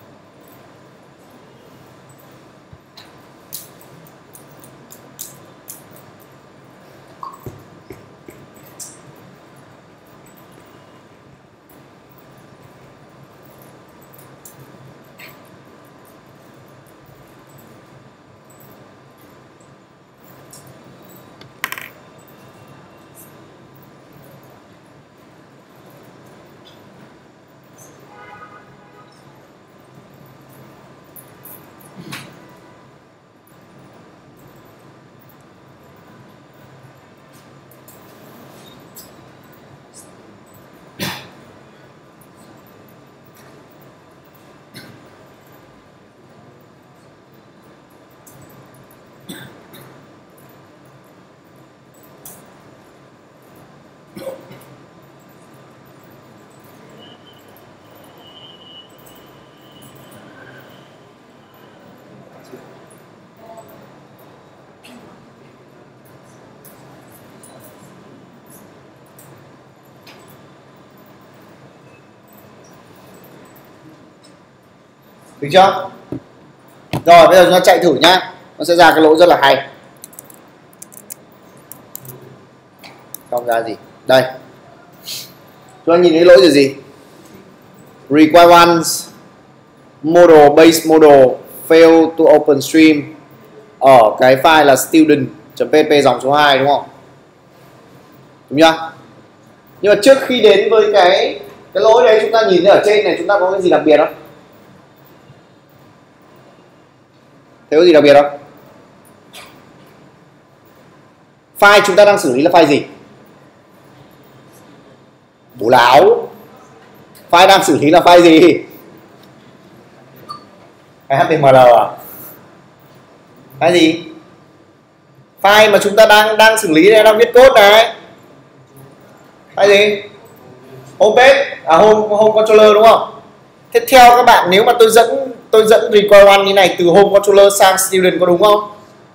Được chưa? Rồi bây giờ chúng ta chạy thử nhá. Nó sẽ ra cái lỗi rất là hay. Không ra gì. Đây. Chúng ta nhìn thấy lỗi gì? Require ones model base model fail to open stream ở cái file là student.php dòng số 2 đúng không? Đúng chưa? Nhưng mà trước khi đến với cái lỗi đấy, chúng ta nhìn thấy ở trên này chúng ta có cái gì đặc biệt không? Thấy có gì đặc biệt không? File chúng ta đang xử lý là file gì? Bố láo. File đang xử lý là file gì? Cái HTML à? File gì? File mà chúng ta đang xử lý này, đang viết code này. File gì? Homepage, home controller đúng không? Thế theo các bạn, nếu mà tôi dẫn require one như này từ home controller sang student có đúng không?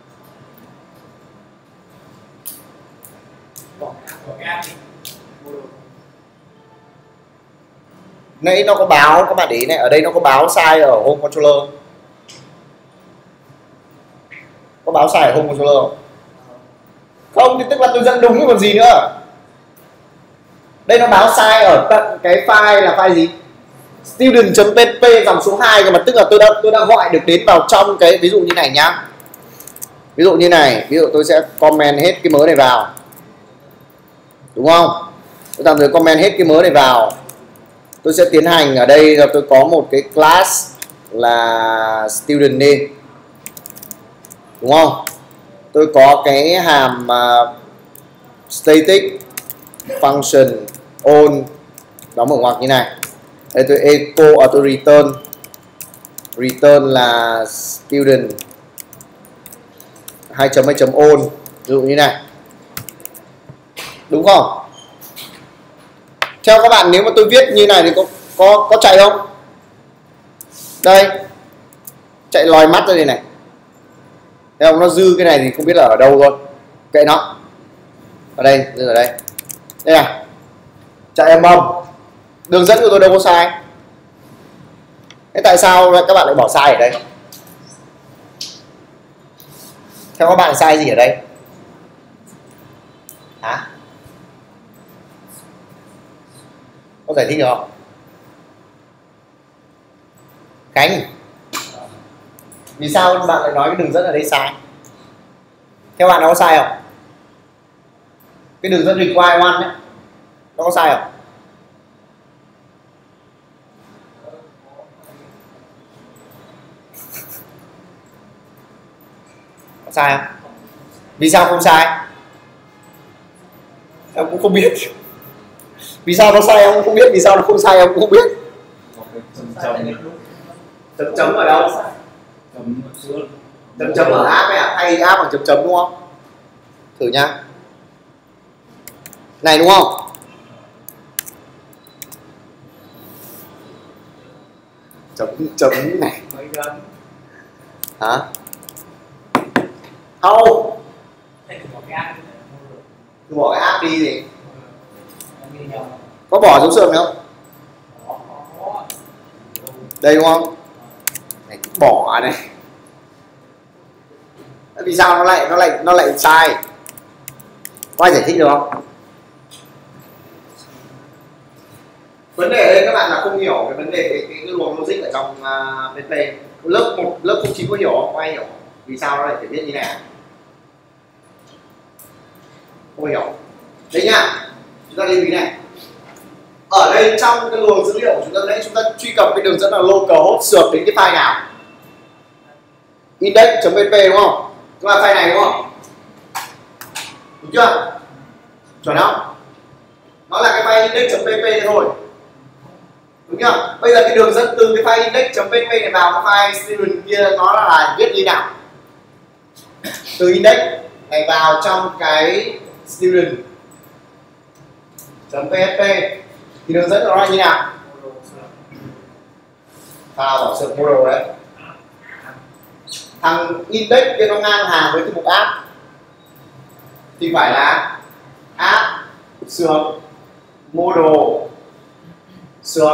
Nãy nó có báo, các bạn để ý này, ở đây nó có báo sai ở home controller. Có báo sai ở home controller không? Không, thì tức là tôi dẫn đúng còn gì nữa. Đây nó báo sai ở tận cái file là file gì? Student.php dòng số 2 cơ mà, tức là tôi đã gọi được đến vào trong cái ví dụ như này nhá. Ví dụ như này, ví dụ tôi sẽ comment hết cái mớ này vào. Đúng không? Tôi tạm thời comment hết cái mớ này vào. Tôi sẽ tiến hành ở đây là tôi có một cái class là student đi. Đúng không? Tôi có cái hàm static function on đóng mở ngoặc như này. Đây tôi echo auto return là student 2.2.on ví dụ như này. Đúng không? Theo các bạn, nếu mà tôi viết như này thì có chạy không? Đây, chạy lòi mắt ra đây này. Thấy không? Nó dư cái này thì không biết là ở đâu thôi. Kệ nó. Ở đây, ở đây. Đây này. Chạy âm âm. Đường dẫn của tôi đâu có sai. Thế tại sao các bạn lại bỏ sai ở đây? Theo các bạn sai gì ở đây? Hả? Có giải thích được không? Khánh, vì sao bạn lại nói cái đường dẫn ở đây sai? Theo bạn nó có sai không? Cái đường dẫn require one ấy, nó có sai không? Có sai không? Vì sao không sai? Em cũng không biết. Vì sao nó sai ông cũng không biết, vì sao nó không sai ông cũng không biết. Chấm ở đâu? Chấm ở app ấy à? Hay app bằng chấm đúng không? Thử nhá. Này đúng không? Chấm này. Hả? Không. Tôi bỏ cái app đi thì có bỏ dấu sườn không? Đây đúng không? Này, bỏ này. Vì sao nó lại sai? Có ai giải thích được không? Vấn đề ở đây các bạn là không hiểu cái vấn đề cái luồng logic ở trong PHP. Lớp 09 có hiểu không? Có ai hiểu vì sao nó lại phải viết như này? Không hiểu. Đấy nhá. Chúng ta lưu ý này. Ở đây trong cái luồng dữ liệu của chúng ta truy cập cái đường dẫn là localhost sượt đến cái file nào? Index.php đúng không? Chúng ta file này đúng không? Đúng chưa? Chuẩn không? Nó là cái file index.php thôi. Đúng chưa? Bây giờ cái đường dẫn từ cái file index.php này vào cái file student kia nó là viết như nào? Từ index này vào trong cái student.php thì đường dẫn của nó là như nào? Vào bỏ sự model đấy. Thằng index kia nó ngang hàng với cái mục app thì phải là app sược model sược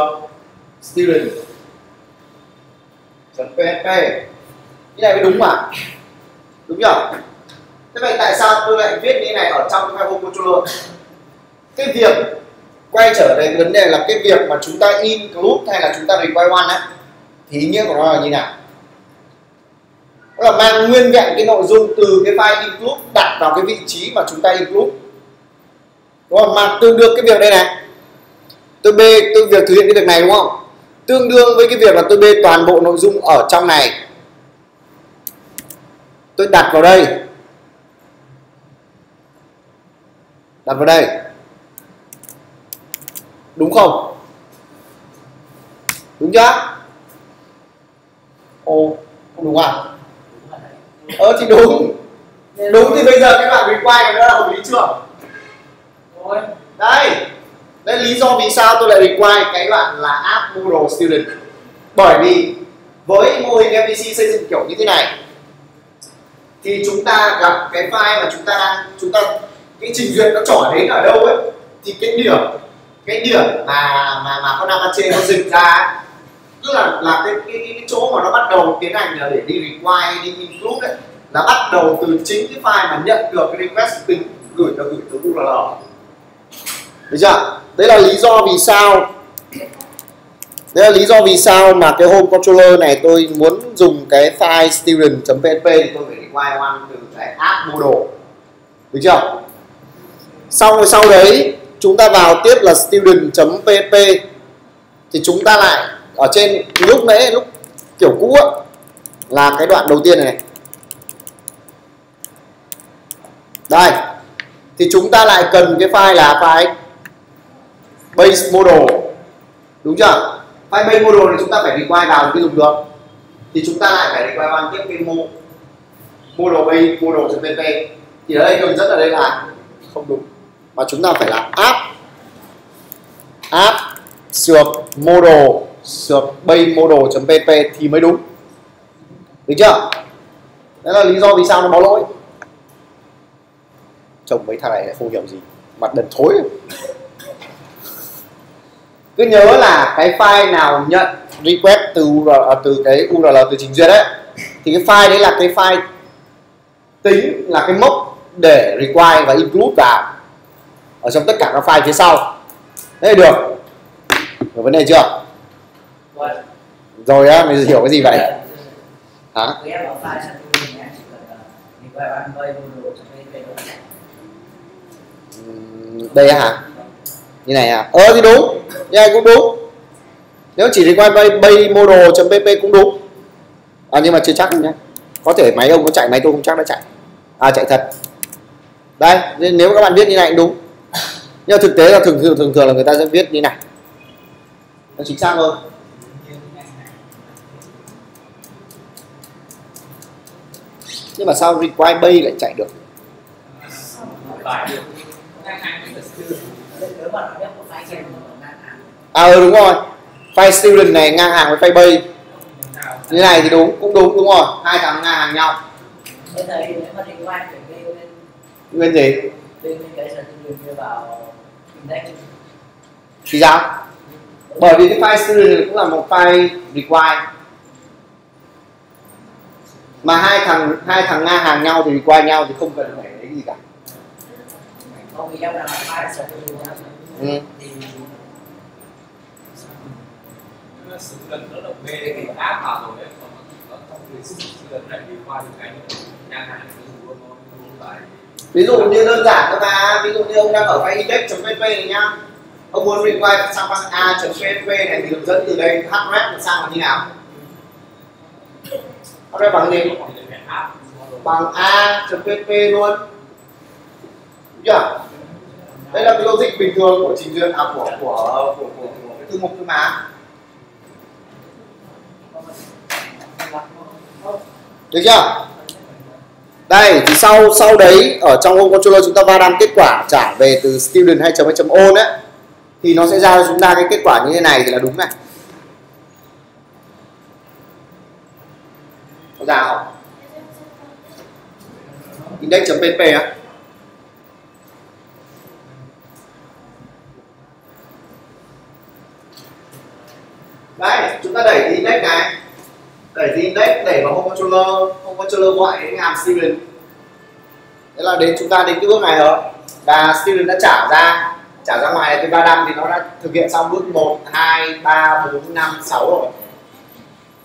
student.php. Như này mới đúng mà. Đúng chưa? Thế vậy tại sao tôi lại viết như này ở trong cái home controller? Cái việc quay trở lại vấn đề là cái việc mà chúng ta include hay là chúng ta require one á, Thì ý nghĩa của nó là như nào? Đó là mang nguyên vẹn cái nội dung từ cái file include đặt vào cái vị trí mà chúng ta include. Đúng không? Mà tương đương cái việc đây này, tôi B, tôi việc thực hiện cái việc này đúng không? Tương đương với cái việc là tôi B toàn bộ nội dung ở trong này, tôi đặt vào đây, đặt vào đây, đúng không? Đúng chưa? Ồ, không đúng à? Thì đúng. Đúng thì bây giờ cái bạn require nó là hợp lý chưa? Đây. Đây lý do vì sao tôi lại require cái đoạn là app model student. Bởi vì với mô hình MVC xây dựng kiểu như thế này thì chúng ta gặp cái file mà chúng ta cái trình duyệt nó trỏ đến ở đâu ấy, thì cái điểm mà con Apache nó dịch ra ấy, tức là cái chỗ mà nó bắt đầu tiến hành là để đi require, đi include ấy, là bắt đầu từ chính cái file mà nhận được cái request tính gửi từ URL. Được chưa? Đấy là lý do vì sao mà cái home controller này tôi muốn dùng cái file student.php thì tôi phải require one từ cái app model. Được chưa? Sau đấy chúng ta vào tiếp là student.php thì chúng ta lại ở trên lúc kiểu cũ á, là cái đoạn đầu tiên này. Đây. Thì chúng ta lại cần cái file là file base model. Đúng chưa? File base model thì chúng ta phải require vào cái dùng được. Thì chúng ta lại phải require one tiếp cái model base model.php. Thì ở đây hướng dẫn ở đây là không đúng. Mà chúng ta phải là app sược model sược base model.php thì mới đúng. Được chưa? Đấy là lý do vì sao nó báo lỗi. Chồng mấy thằng này lại không hiểu gì, mặt đần thối. Cứ nhớ là cái file nào nhận request từ cái URL từ trình duyệt ấy, thì cái file đấy là cái file tính, là cái mốc để require và include vào ở trong tất cả các file phía sau. Thế được. Hiểu vấn đề chưa? Rồi á, mày hiểu cái gì vậy? Hả? Đây hả? Như này à? Thì đúng. Như này cũng đúng. Nếu chỉ require base model.php cũng đúng. Nhưng mà chưa chắc nhé. Có thể máy ông có chạy, máy tôi không chắc đã chạy. Chạy thật. Đây, nếu các bạn viết như này cũng đúng. Nhưng thực tế là thường là người ta sẽ viết như này. Nó chính xác hơn. Nhưng mà sao require base lại chạy được? Đúng rồi. File student này ngang hàng với file base. Như này thì đúng, cũng đúng rồi. Hai thằng ngang hàng nhau. Nguyên gì? Thì sao? Bởi vì cái file student cũng là một file require. Mà hai thằng ngang hàng nhau thì require nhau thì không cần phải lấy gì cả. Ví dụ như đơn giản thôi mà, ví dụ như ông đang ở file index.php này nhá, ông muốn require sang file a.php này thì hướng dẫn từ đây href sang là như nào? Href bằng gì? Bằng a.php luôn. Đúng chưa? Đây là cái logic bình thường của trình duyệt của cái thư mục thôi mà. Được chưa? Đây thì sau đấy ở trong home controller chúng ta va đăng kết quả trả về từ student hay .on ấy, thì nó sẽ ra cho chúng ta cái kết quả như thế này thì là đúng này. Có ra không? Index.php á. Đấy, chúng ta đẩy cái index này, đẩy cái index đẩy vào home controller gọi đến hàm student. Thế là đến chúng ta đến cái bước này rồi, và student đã trả ra ngoài cái va đăng thì nó đã thực hiện xong bước 1, 2, 3, 4, 5, 6 rồi.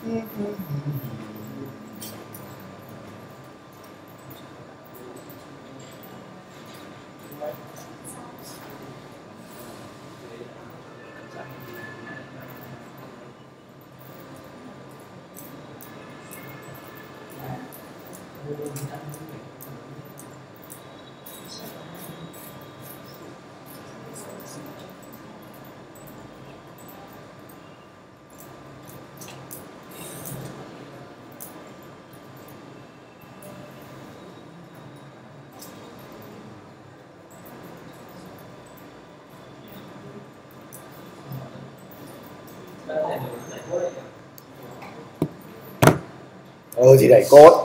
Thì đẩy cốt.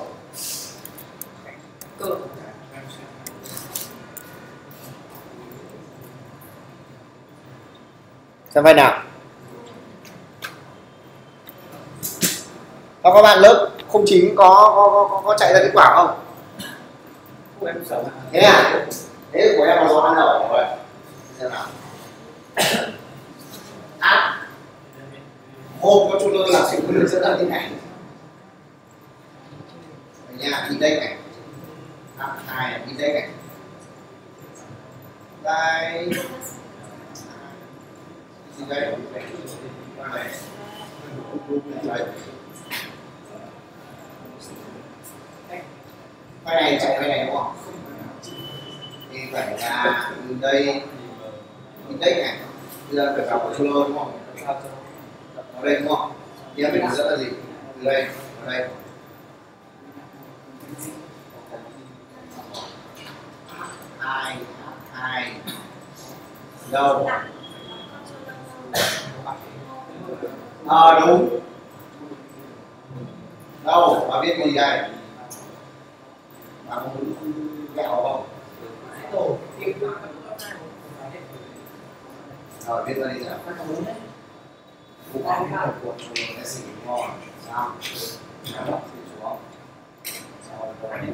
Xem vai nào. Các bạn lớp 09 có chạy ra kết quả không? Thế à? Thế của em là do ăn ở rồi. Xem nào. Hôm có controller là sẽ hướng dẫn là thế này. Nhà index này, hai là index này, đây, gì đây, cái này chạy cái này đúng không? Thì phải là từ đây index này, bây giờ phải vào controller đúng không? Ở đây đúng không? Thì em biết hướng dẫn là gì? Từ đây, ở đây. Hai đâu đúng đâu bà biết gì đây bà có muốn vẹo không rồi biết ra đi nào cũng có một cái gì ngon sao đó xuống sau đó cái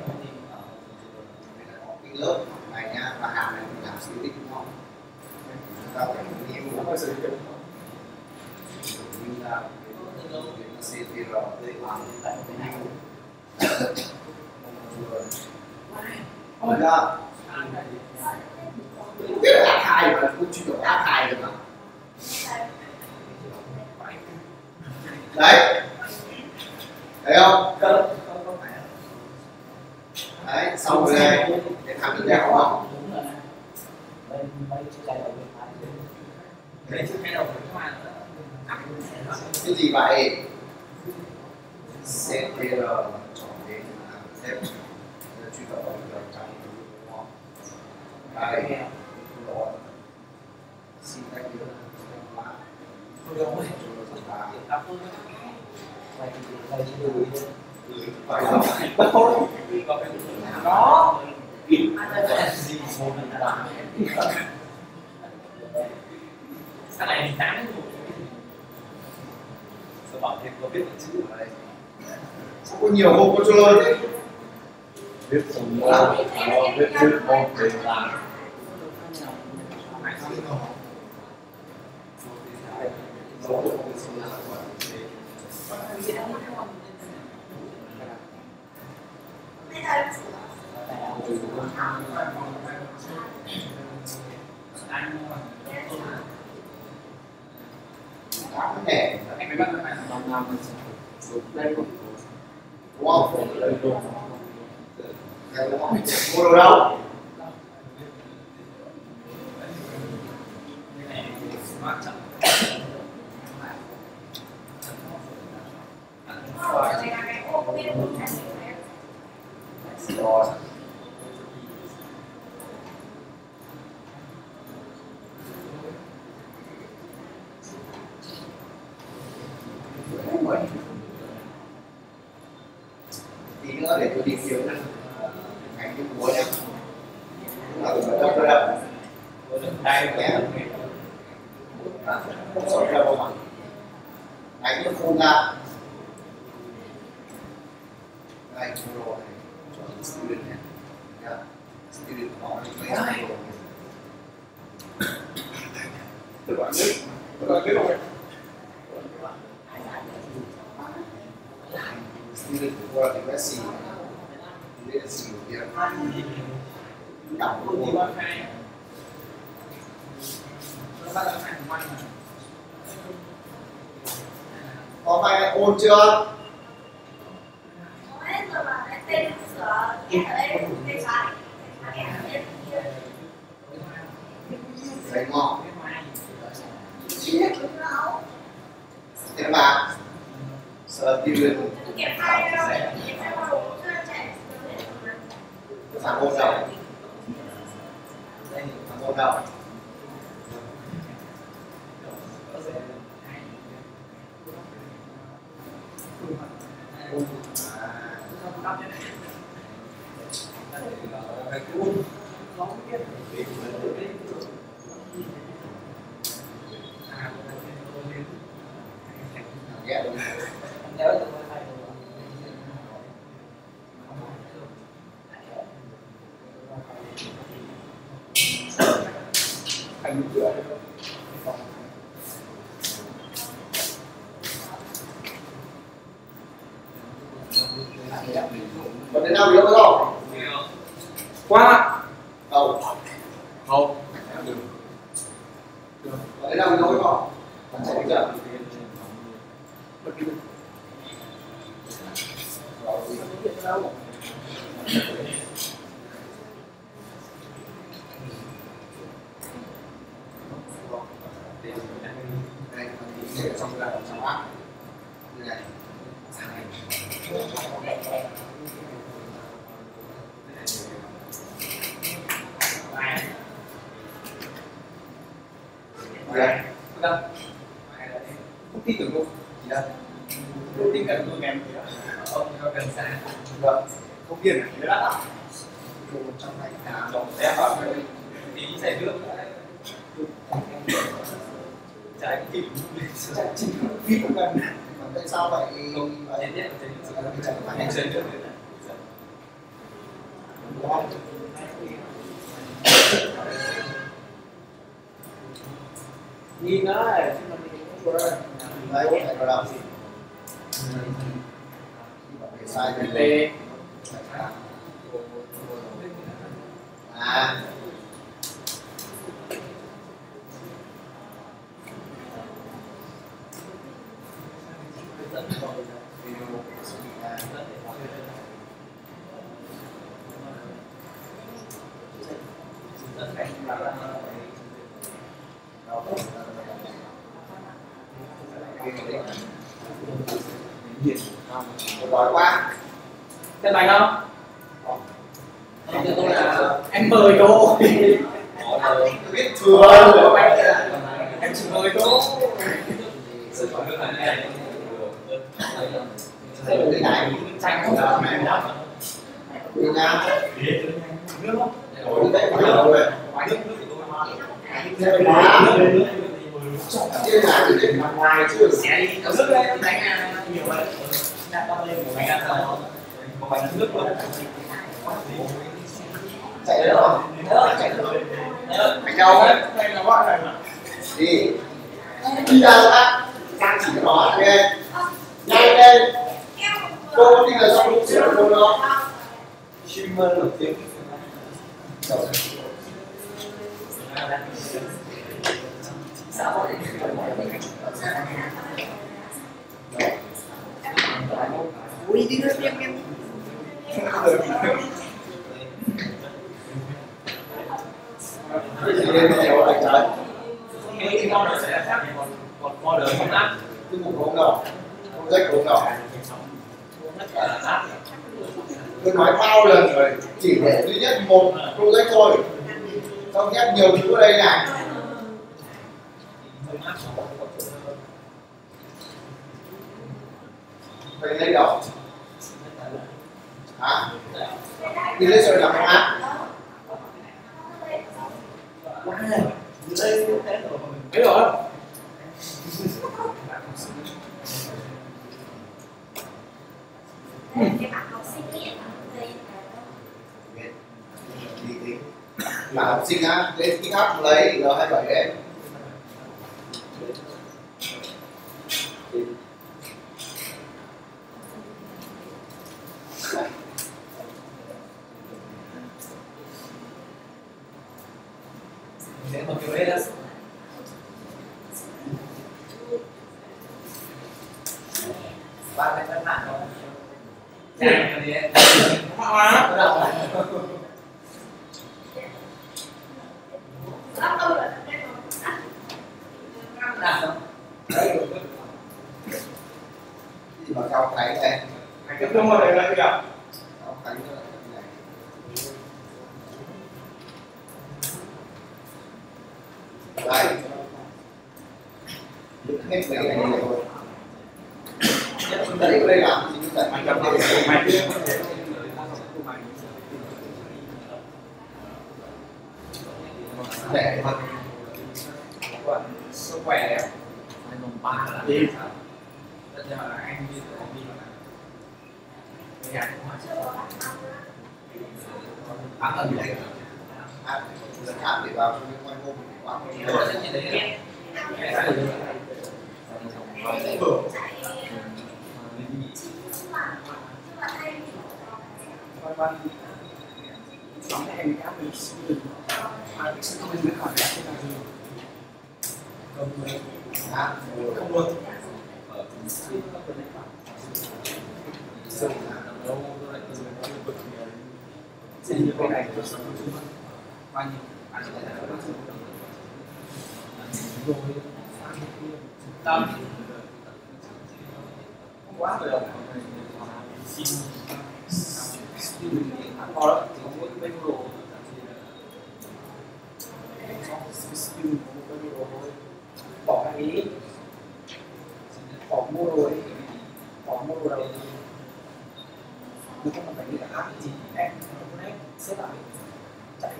lớp này nhá và hàm này mình làm siêu tích đúng không? Chúng ta phải nghiên cứu nó sử dụng như là CTR bằng tại cái này chưa? Biết là hai mà cũng chỉ có hai được mà đấy thấy không? Đấy, xong rồi đây để thằng mình đeo không? Cái gì vậy? CTR chọn đến thêm truy cập vào được trong đúng không? Đây rồi xin cách nữa phải không? Đó cái này đáng Sao bảo thêm có biết được chữ ở đây? sao có nhiều không controller thế? Biết không? Biết chữ không? Để làm Để anh mới bắt cái này đây đúng không? Mua đồ đâu? Rồi. Tí nữa để tôi đi kiếm ngành cái búa nhé. Là tôi đâu tôi đâu. Đây nhé. Không sợ đâu mà. Đánh nó phun ra. Đây cho đồ này cho student này. Yeah. Student có những cái đồ. Tôi đoạn biết rồi. quy định của cô là tính Messi nên xì đầu tiên đảo của cô có ai ôn chưa? Đấy ngon. Em bà sợ tiêu lên thằng ôn đầu thằng ôn đầu còn đến nào nữa không? Qua Không. không Còn đến nào nữa không? Bạn chạy chưa? Đây, để trong cái trong áp như này. Đây. không tin tưởng luôn Gì đây? không tin cần luôn em ông cần xa Vâng. không tiền là nó đắt lắm Dùng 128. đồng sẽ bảo tí xài nước trái kịp Chỉ phí không cần. Mà tại sao vậy? không Vậy nhất chạy phải anh chơi nước Nhìn nó là chứ mình đấy chạy vào đâu? Sai cái tê à đói quá. Tên mày không? Tôi là em mời cô. Biết thừa. Em chỉ mời cô. Cái này Chanh không phải mẹ đâu. đi nha. Nước không? Ôi đấy phải rồi. Trên là chỉ để nằm ngoài chứ. Sẽ đi có nước đây, đánh nhiều vậy. Đặt tao lên một bánh ăn sao? Một bánh nước luôn. Chạy đấy rồi. Chạy rồi. Anh đâu ấy? Đây là gọi là Đi. Đi ra ra. Đang chỉ nó lên. Nhanh lên. Cô đi là xong lúc xếp cô đó. streamer nổi tiếng. Ui đi nữa em. Lên theo anh trời. cái con nó sẽ khác còn con đời không áp Cái mục không đâu. Không rách không đâu. Tôi nói bao lần rồi, chỉ để duy nhất một project thôi. Không nhắc nhiều thứ ở đây này. Phải lấy đâu? Hả? Đi lấy rồi làm hả? Cái rồi. Là học sinh á, lên ký thấp lấy L27 đấy. Để một kiểu đó. Ba cái cân nặng rồi. Chàng cái gì đấy. Hóa. Gì mà cao Khánh này? Cái tương mà này là gì ạ? Cao Khánh là cái này. Đây. Đứt hết mấy cái này rồi. Đấy, đây làm gì vậy? Mày cầm mày đi. Để mà Sức khỏe đấy. Anh mùng 3 là Đi. bây giờ là anh đi nhà ăn ở đây dẫn áp để vào trong quanh hôm để quán Không được. Xin như cái này bao nhiêu ăn tâm không quá rồi đâu khó lắm chỉ có bên đồ bỏ cái ý bỏ mua rồi bỏ mua rồi nó không phải như là gì em không đấy xếp lại chạy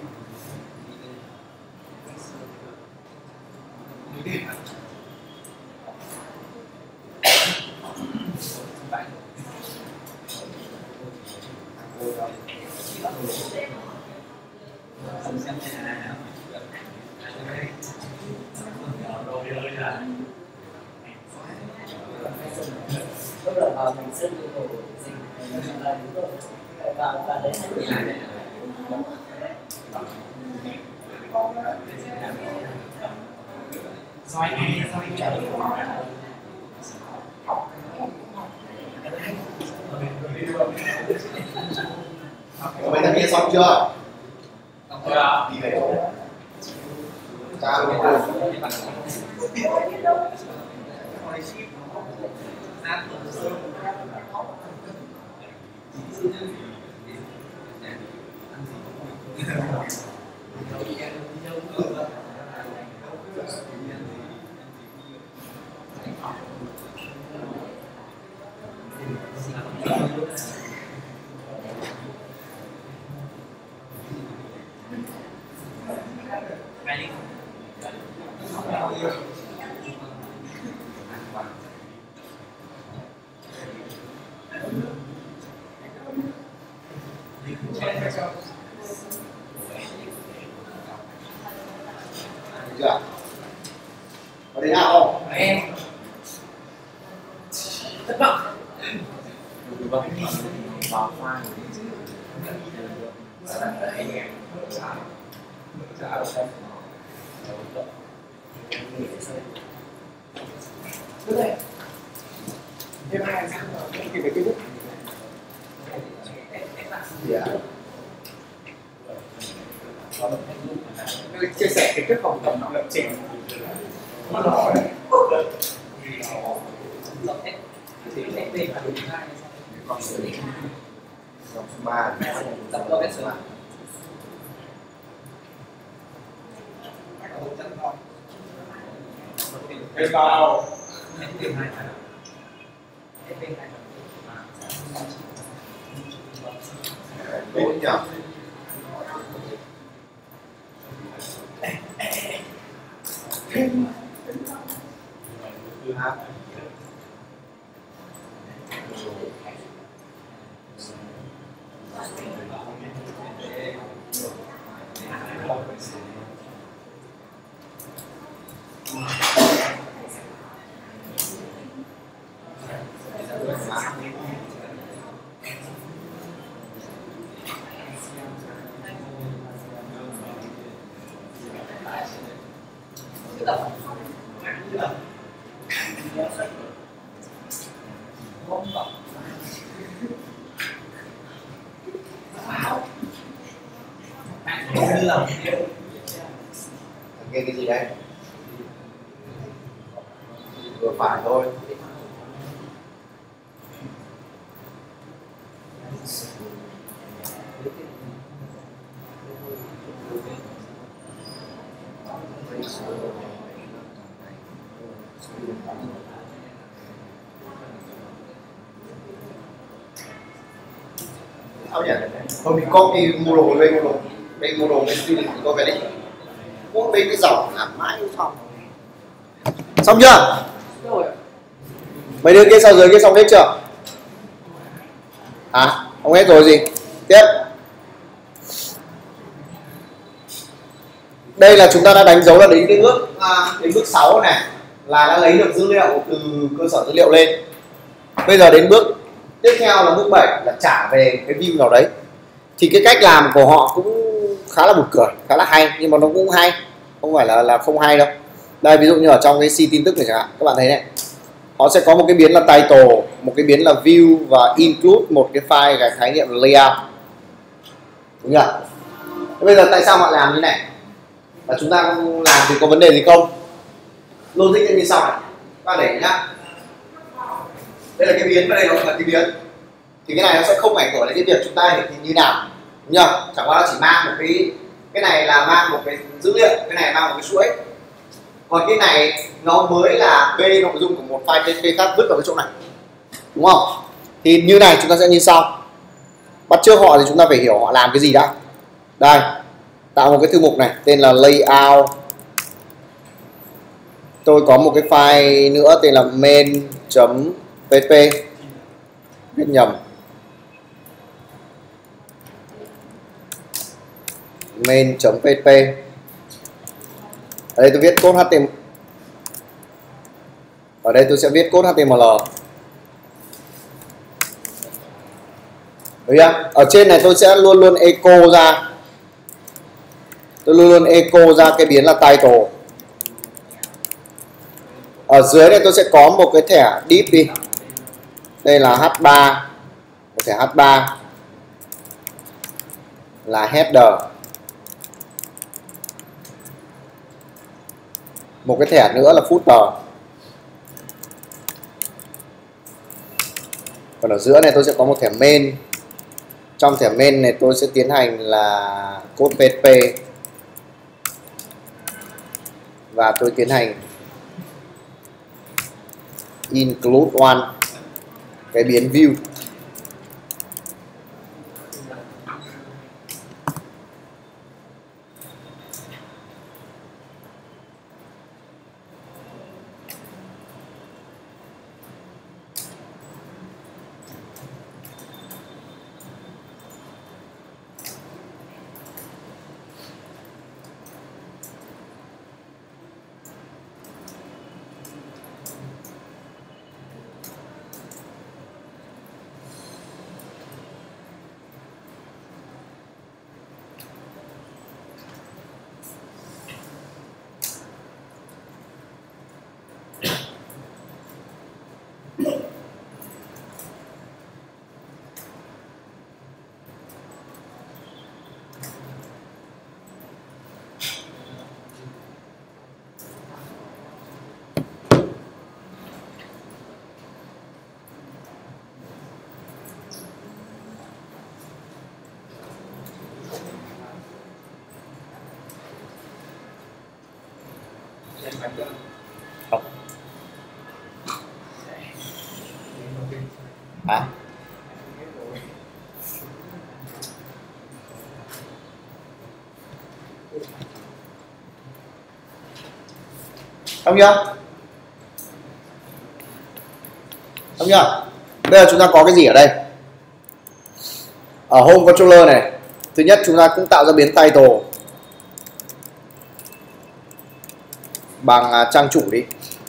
mình sẽ đưa đồ dịch là đúng rồi và đấy rồi này rồi chạy mấy thằng kia xong chưa? xong chưa? Đi về chỗ chào mấy cô. Chưa? Có đến nào không? Em thất vọng vào khoa Thêm hai sang rồi, cái cái bút. Dạ. Chia sẻ cái kết phòng tổng lập trình. Dòng số 3 Cái bao tốt nhỉ? Nghe cái gì đây? Vừa phải thôi. Sao nhỉ? Không bị copy model đây model. Đây model bên student của tôi về đấy. Mỗi bên cái dòng làm mãi không xong. Xong chưa? Mấy đứa kia sau dưới kia xong hết chưa? À, không hết rồi gì? Tiếp. Đây là chúng ta đã đánh dấu là đến cái bước 6 này, là đã lấy được dữ liệu từ cơ sở dữ liệu lên. Bây giờ đến bước tiếp theo là bước 7 là trả về cái view nào đấy. Thì cái cách làm của họ cũng khá là buồn cười, khá là hay, nhưng mà nó cũng hay, không phải là không hay đâu. Đây ví dụ như ở trong cái C tin tức này chẳng hạn, các bạn thấy này, họ sẽ có một cái biến là title, một cái biến là view và include một cái file cái khái niệm là layout, đúng chưa? Thế bây giờ tại sao họ làm như này? Và chúng ta làm thì có vấn đề gì không? Logic như sau này, các bạn để nhá. Đây là cái biến và đây là cái biến, thì cái này nó sẽ không ảnh hưởng đến cái việc chúng ta hiển thị như nào, đúng không? Chẳng qua nó chỉ mang một cái này là mang một cái dữ liệu, cái này mang một cái chuỗi, còn cái này nó mới là b nội dung của một file PHP khác vứt vào cái chỗ này, đúng không? Thì như này chúng ta sẽ như sau. Bắt trước họ thì chúng ta phải hiểu họ làm cái gì đã. Đây, tạo một cái thư mục này tên là layout. Tôi có một cái file nữa tên là main.pp, viết nhầm, main.pp. Ở đây tôi viết code HTML. Ở đây tôi sẽ viết code HTML. Thấy chưa? Ở trên này tôi sẽ luôn luôn echo ra. Tôi luôn luôn echo ra cái biến là title. Ở dưới này tôi sẽ có một cái thẻ div đi. Đây là H3. Một thẻ H3 là header. Một cái thẻ nữa là footer. Còn ở giữa này tôi sẽ có một thẻ main. Trong thẻ main này tôi sẽ tiến hành là code PHP và tôi tiến hành include one, cái biến view. Không. Hả? Xong chưa? Xong chưa? Bây giờ chúng ta có cái gì ở đây? Ở home controller này, thứ nhất chúng ta cũng tạo ra biến title bằng trang chủ đi.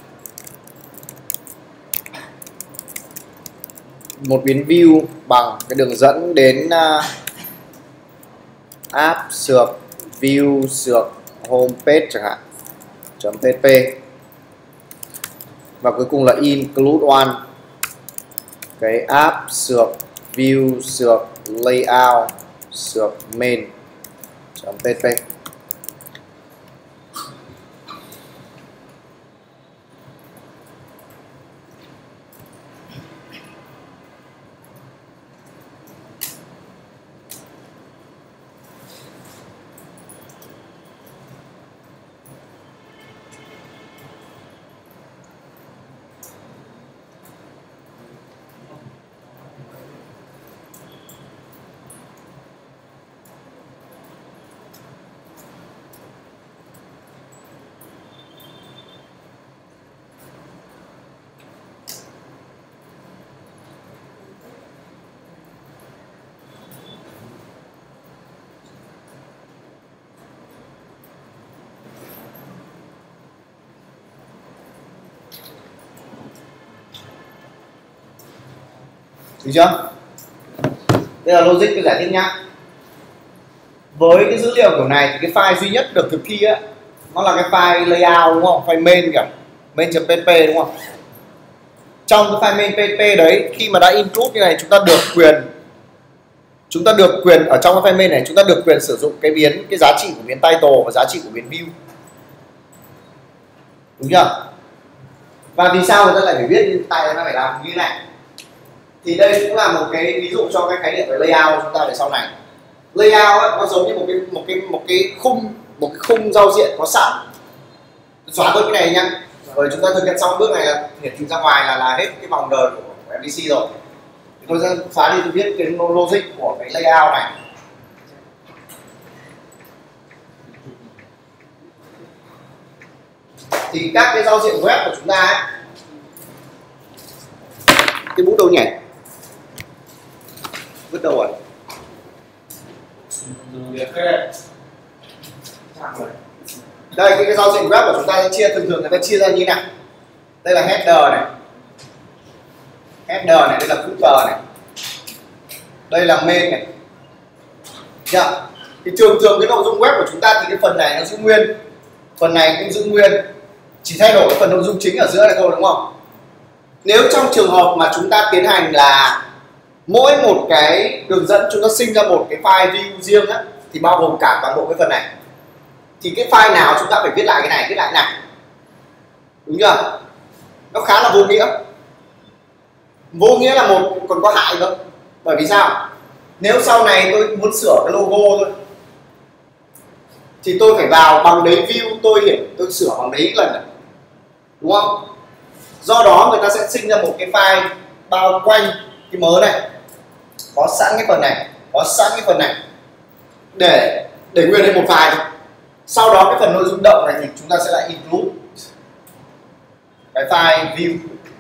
Một biến view bằng cái đường dẫn đến app sược view sược homepage chẳng hạn, .pp và cuối cùng là include one cái app sược view sược layout sược main .pp. Được chưa? Đây là logic tôi giải thích nhá. Với cái dữ liệu kiểu này thì cái file duy nhất được thực thi á, nó là cái file layout đúng không? File main kiểu main.pp đúng không? Trong cái file main.pp đấy, khi mà đã include như này, chúng ta được quyền ở trong cái file main này chúng ta được quyền sử dụng cái giá trị của biến title và giá trị của biến view. Đúng chưa? Và vì sao người ta lại phải viết tại sao nó phải làm như thế này? Thì đây cũng là một cái ví dụ cho cái khái niệm về layout của chúng ta về sau này. Layout ấy, nó giống như một cái khung giao diện có sẵn. Xóa bớt cái này nhá. Rồi chúng ta thực hiện xong bước này là hiển thị ra ngoài là hết cái vòng đời của MVC rồi. Thì tôi sẽ xóa đi, tôi viết cái logic của cái layout này. Thì các cái giao diện web của chúng ta ấy, cái bút đâu nhỉ? Vứt đâu rồi? Đây cái giao diện web của chúng ta thường người ta chia ra như này. Đây là header này, đây là footer này, đây là main này. Dạ. Thì thường cái nội dung web của chúng ta thì cái phần này nó giữ nguyên, phần này cũng giữ nguyên, chỉ thay đổi cái phần nội dung chính ở giữa này thôi đúng không? Nếu trong trường hợp mà chúng ta tiến hành là mỗi một cái đường dẫn chúng ta sinh ra một cái file view riêng á, thì bao gồm cả toàn bộ cái phần này, thì cái file nào chúng ta phải viết lại cái này, viết lại cái này, đúng chưa? Nó khá là vô nghĩa. Vô nghĩa là một, còn có hại nữa. Bởi vì sao? Nếu sau này tôi muốn sửa cái logo thôi thì tôi phải vào bằng đấy view, tôi sửa bằng đấy lần này, đúng không? Do đó người ta sẽ sinh ra một cái file bao quanh cái mớ này, có sẵn cái phần này, có sẵn cái phần này, để nguyên lên một file thôi. Sau đó cái phần nội dung động này thì chúng ta sẽ lại include cái file view,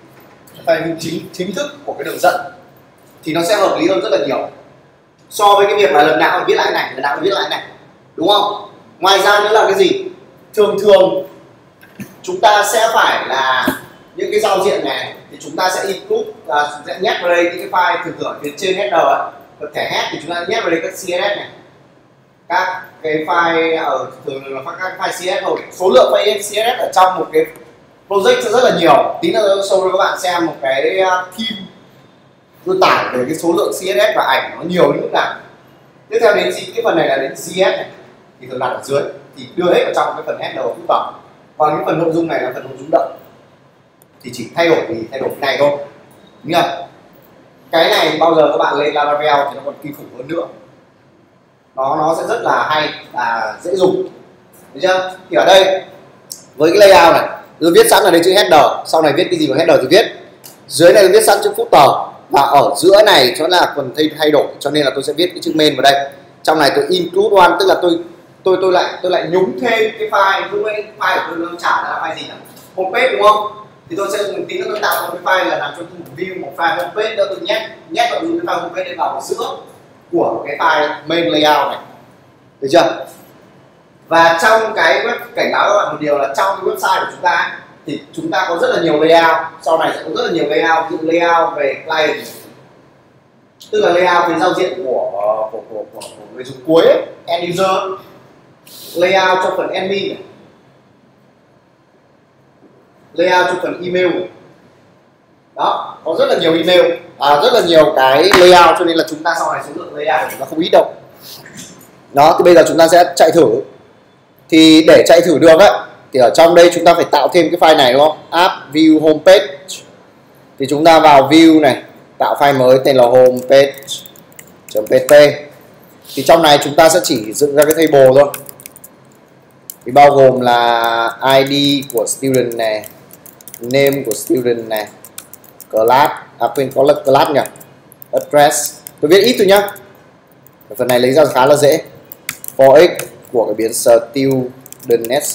chính thức của cái đường dẫn, thì nó sẽ hợp lý hơn rất là nhiều so với cái việc là lần nào phải viết lại này, lần nào phải viết lại này, đúng không? Ngoài ra nữa là cái gì? Thường chúng ta sẽ phải là những cái giao diện này thì chúng ta sẽ include sẽ nhét vào đây những cái file thường ở phía trên header ấy. Và thẻ head thì chúng ta nhét vào đây các CSS này, các cái file ở thường là các file CSS rồi. Số lượng file CSS ở trong một cái project sẽ rất là nhiều. Tí nữa show cho các bạn xem một cái theme tôi tải về cái số lượng CSS và ảnh nó nhiều đến mức nào. Tiếp theo đến cái phần này là đến CSS này, thì thường đặt ở dưới thì đưa hết vào trong cái phần header phút tổng. Còn cái phần nội dung này là phần nội dung động, thì chỉ thay đổi cái này thôi. Đúng không? Cái này bao giờ các bạn lên Laravel thì nó còn kinh khủng hơn nữa. Nó sẽ rất là hay và dễ dùng. Được chưa? Thì ở đây với cái layout này, tôi viết sẵn ở đây chữ header, sau này viết cái gì vào header thì viết. Dưới này tôi viết sẵn chữ footer, và ở giữa này cho là phần thay đổi, cho nên là tôi sẽ viết cái chữ main vào đây. Trong này tôi include one, tức là tôi lại nhúng thêm cái file, lúc ấy file của tôi nó trả là file gì nhỉ? Homepage đúng không? Thì tôi sẽ tí nữa tôi tạo một cái file là làm cho một view, một file homepage, nữa tôi nhét vào cái file homepage để vào giữa của cái file main layout này. Được chưa? Và trong cái web cảnh báo các bạn một điều là trong cái website của chúng ta thì chúng ta có rất là nhiều layout, sau này sẽ có rất là nhiều layout, ví dụ layout về client, tức là layout về giao diện của người dùng cuối, end user, layout cho phần admin này, layout cho phần email. Đó, có rất là nhiều email, rất là nhiều cái layout, cho nên là chúng ta sau này số lượng layout nó không ít đâu. Đó, thì bây giờ chúng ta sẽ chạy thử. Thì để chạy thử được ấy, thì ở trong đây chúng ta phải tạo thêm cái file này đúng không? App view homepage. Thì chúng ta vào view này, tạo file mới tên là homepage.pt. Thì trong này chúng ta sẽ chỉ dựng ra cái table thôi. Thì bao gồm là ID của student này, name của student này, class, quên có là class nhỉ, address. Tôi viết ít thôi nhá. Phần này lấy ra khá là dễ. For x của cái biến student sc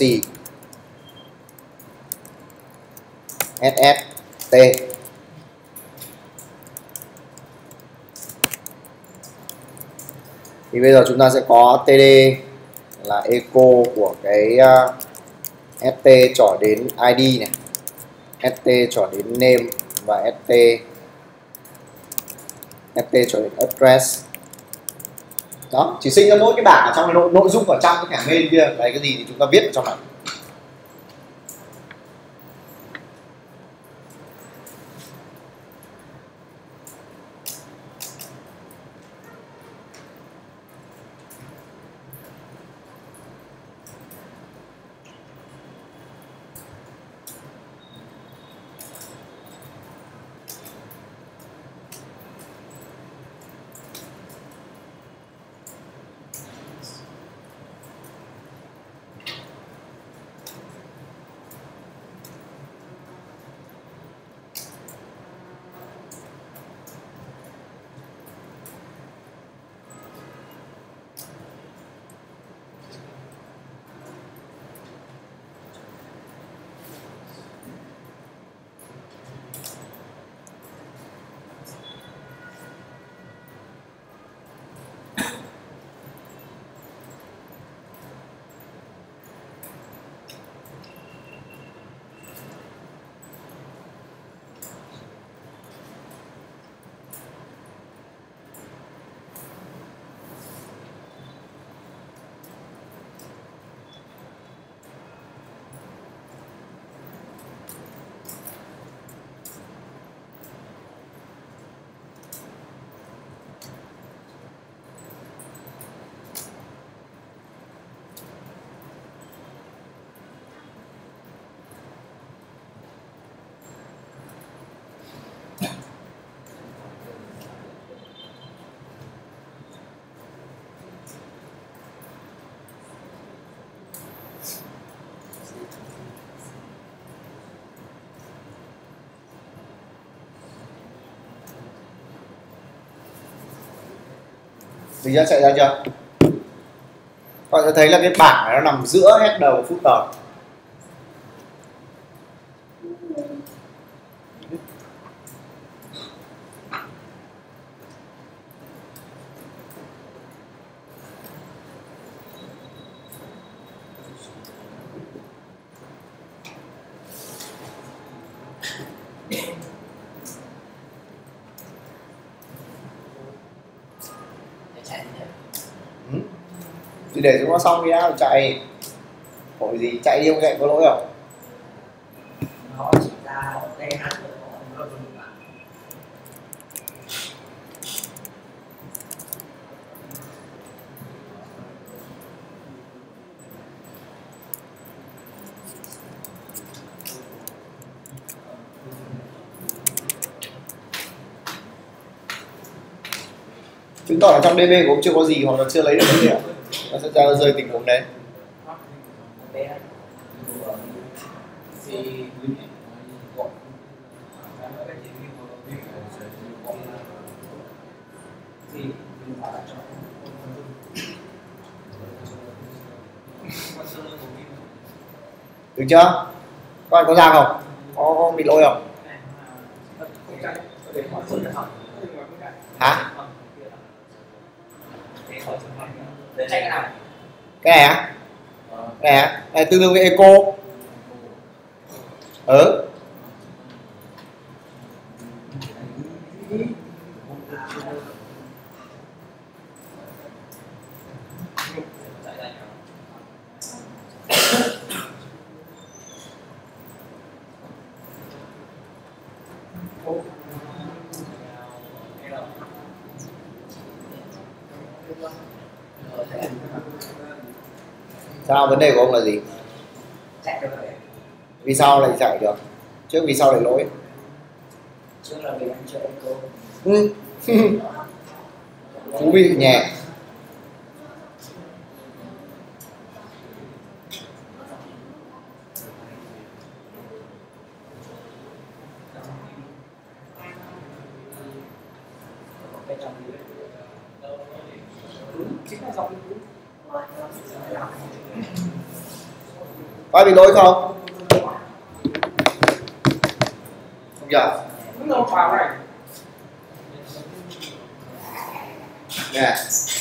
sst. Thì bây giờ chúng ta sẽ có td là echo của cái st trỏ đến id này, st trỏ đến name và st trỏ đến address. Đó, chỉ sinh ra mỗi cái bảng ở trong cái nội dung ở trong cái thẻ mail kia, đấy cái gì thì chúng ta viết ở trong này. Mình đã chạy ra chưa? Các bạn sẽ thấy là cái bảng này nó nằm giữa header và footer. Thì để chúng nó xong video rồi chạy. Hỏi gì chạy đi không chạy có lỗi không? Nó chỉ ra đây hát được nó dùng lại. Chứng tỏ là trong DB cũng chưa có gì hoặc là chưa lấy được dữ liệu, nó sẽ ra rơi tình huống đấy. Được chưa? Các bạn có ra không? Có bị lỗi không? Hả? Cái này á? Cái này á? Này tương đương với echo. Sao vấn đề của ông là gì? Chạy được rồi. Vì sao lại chạy được? Trước vì sao lại lỗi? Trước là vì anh chơi cô. Thú vị nhẹ. Có bị lỗi không? Không nhờ. Đúng rồi, vào này. Nè.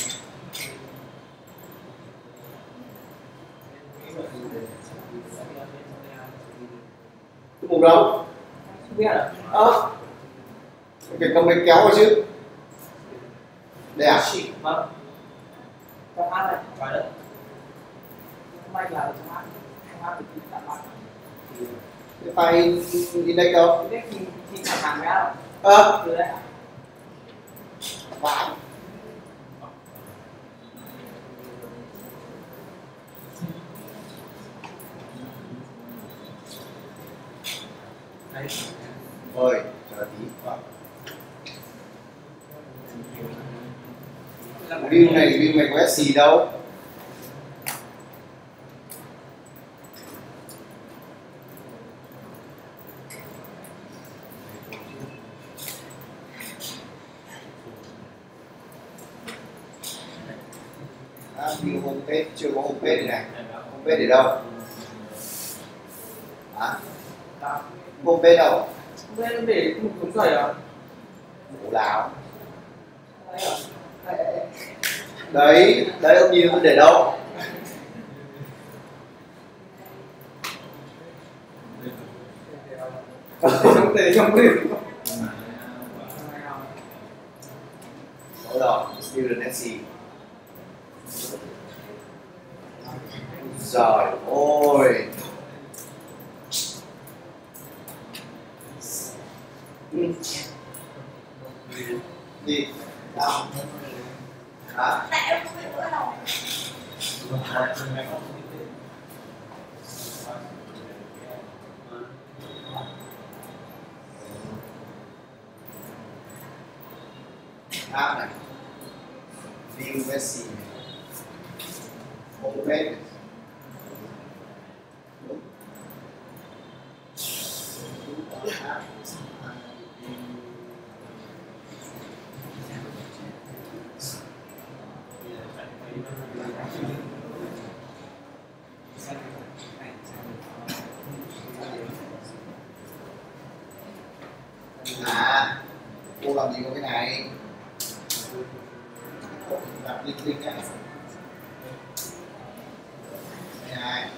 Cái mục đâu? Không biết à? Cái cầm cái kéo vào chứ. Đây à? Vâng. Trong ăn này, phải đấy. Không may là trong ăn thì tạm ăn. Cái file index đâu? Biết khi mà hàng ra từ đây à? Vãi. Rồi, chờ tí. View này có SC đâu. View homepage, chưa có homepage này. Homepage để đâu? Hả? Homepage đâu? Homepage để một cuốn giày à? Ngủ láo. Đấy, ông nhìn tôi để đâu? Trong tề trong biển. Đúng rồi, student SC. Trời ơi. Gì? Đâu? Hả? App này. View SC này. Homepage này. À, cô làm gì có cái này? Đặt link nhá. Đây này.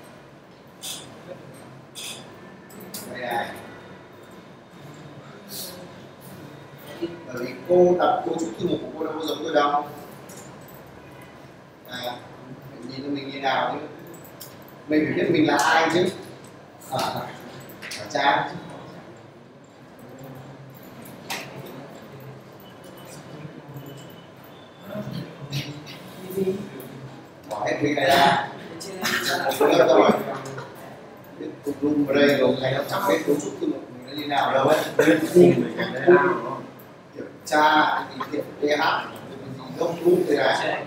Đây này. Bởi vì cô đặt cấu trúc thư mục của cô đâu có giống tôi đâu. À, nhìn mình như nào chứ? Mình phải biết mình là ai chứ. Ở trang. Bỏ hết cái này ra. Được rồi. Biết cục lum ở đây rồi, ngày nó chẳng biết cấu trúc thư mục mình nó như nào đâu ấy. Kiểm tra, kiểm TH, gốc lum thế này.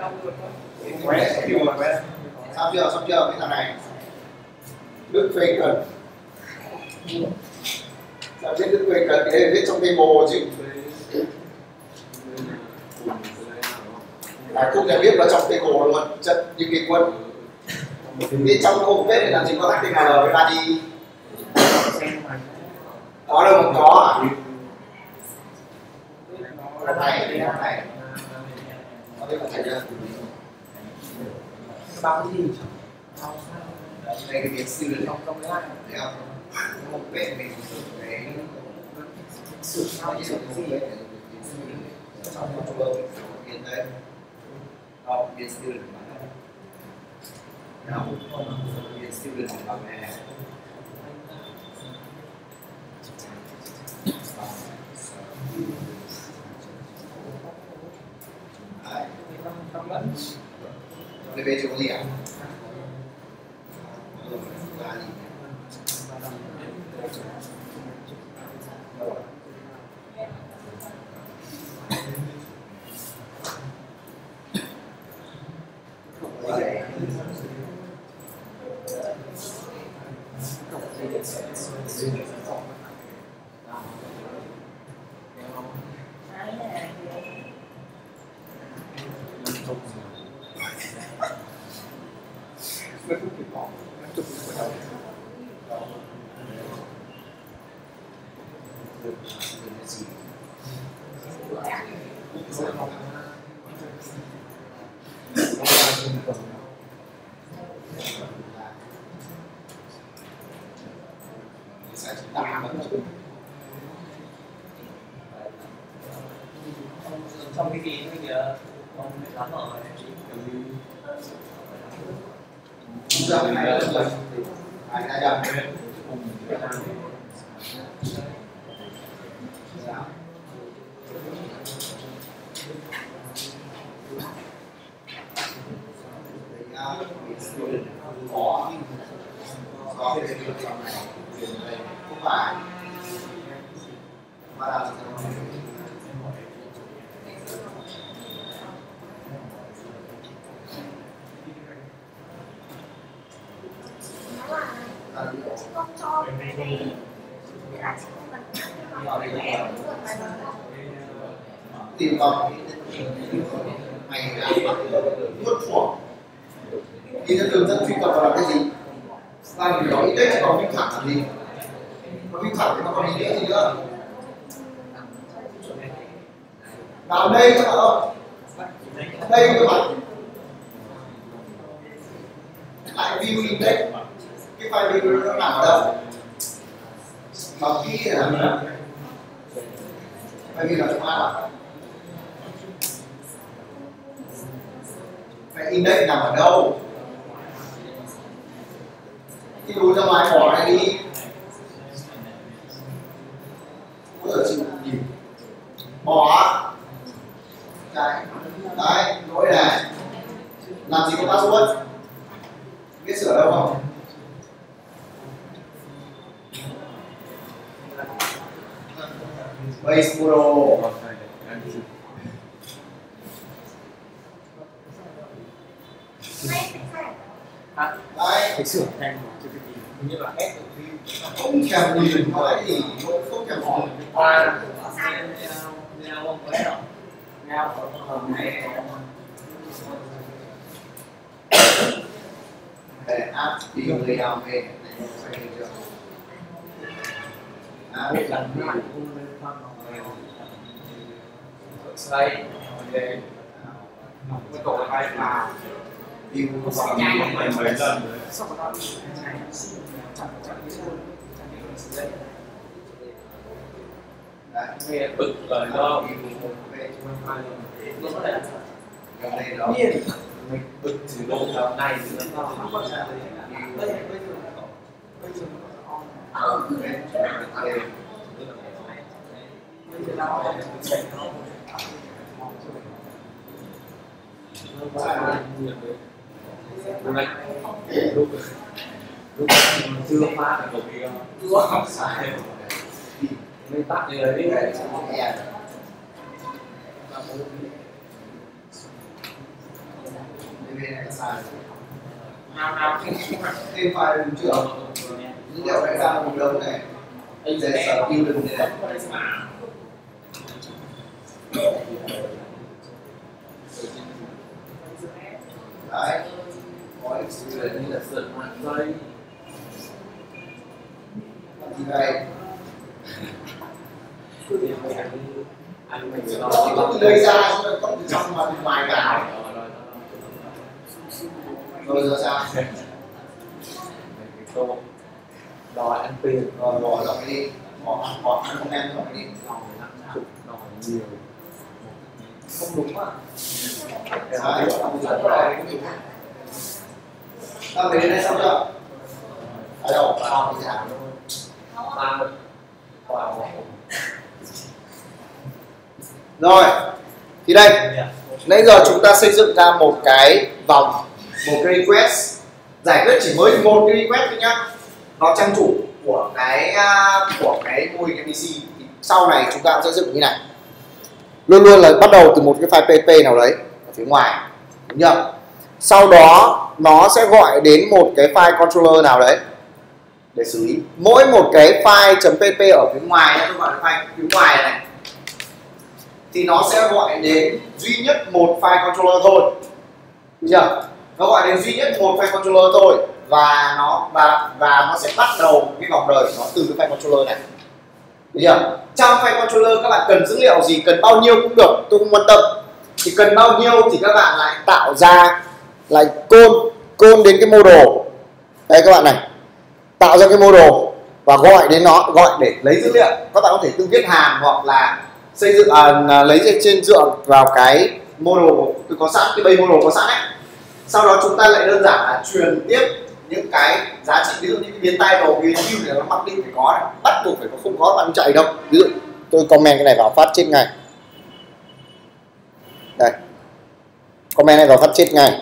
Xong chưa, cái thằng này. Đức phê cần. Sao biết Đức phê cần, cái này viết trong table chứ. Không thể biết vào trong table luôn, chất như cái quân. Biết trong không biết để làm gì có HTML với ba đi. Có đâu mà có à? Này. Có biết là thầy chưa? Bao gì? Đây cái việc student không thấy không? Một vệ mình cái sự sao như một vệ trong một trung ương hiện đấy. Đó, việc student không, việc student bằng này. Đấy. Không vẫn. DB chưa có gì à? Là gì? Trong cái kỳ này kìa ông lắm rồi. Con cho cái này để là chị không cần em tìm vào mày là vượt của thì nó thường dân truy cập vào là cái gì? Là vì đó index chỉ còn phím thẳng là gì? Còn phím thẳng thì nó còn ý nghĩa gì nữa? Vào đây các bạn không? Đây các bạn lại view index, cái file view nó nằm ở đâu? Bằng kỹ là gì? File view là trong A. Vậy index nằm ở đâu? Cái lùi ra ngoài bỏ này đi. Có giờ chịu gì? Bỏ. Đấy, lỗi này. Làm gì có password? Biết sửa đâu không? Base model. Đấy, Phải sửa thành như là ép không thèm nhìn nói gì, không thèm hỏi. Leo ông với rồi. ngao ở hầm này. Để áp điều người nào về phải hiểu chưa? Áp Lần này đây về cái tổ này là điều mấy lần nghe bực lời đó mình bực từ lâu giờ này thì nó không có sao lúc chưa phá được một cái chưa không sai mới tắt như đấy nào thêm file đứng trưởng dữ liệu vẽ ra một đống này để sở cứu được này đấy có sự là như là sợi mặt dây gì đây anh mình có từ đây ra có từ trong và từ ngoài vào rồi giờ sao đòi ăn tiền rồi bỏ lọc đi bỏ ăn không em lọc đi đòi nhiều không đúng á đấy ta về đến đây xong chưa ở đâu vào thì giảm vào rồi Thì đây, nãy giờ chúng ta xây dựng ra một cái vòng, một cái request, giải quyết chỉ mới một cái request thôi nhá. Nó trang chủ của cái mô hình MVC. Thì sau này chúng ta sẽ dựng như này. Luôn luôn là bắt đầu từ một cái file PHP nào đấy ở phía ngoài, đúng chưa? Sau đó nó sẽ gọi đến một cái file controller nào đấy để xử lý. Mỗi một cái file .php ở phía ngoài, tôi gọi là file phía ngoài này, thì nó sẽ gọi đến duy nhất một file controller thôi, được chưa? Nó gọi đến duy nhất một file controller thôi, và nó sẽ bắt đầu cái vòng đời của nó từ cái file controller này, được chưa? Trong file controller các bạn cần dữ liệu gì, cần bao nhiêu cũng được, tôi không quan tâm. Thì cần bao nhiêu thì các bạn lại tạo ra, lại call đến cái model đây các bạn này, tạo ra cái model và gọi đến nó, gọi để lấy dữ liệu. Các bạn có thể tự viết hàm hoặc là xây dựng lấy trên dựa vào cái model tôi có sẵn, cái base model có sẵn ấy. Sau đó chúng ta lại đơn giản là truyền tiếp những cái giá trị, ví dụ như cái biến title, biến view này nó mặc định phải có này, bắt buộc phải có, không có bạn chạy đâu. Ví dụ tôi comment cái này vào phát chết ngay, đây comment này vào phát chết ngay,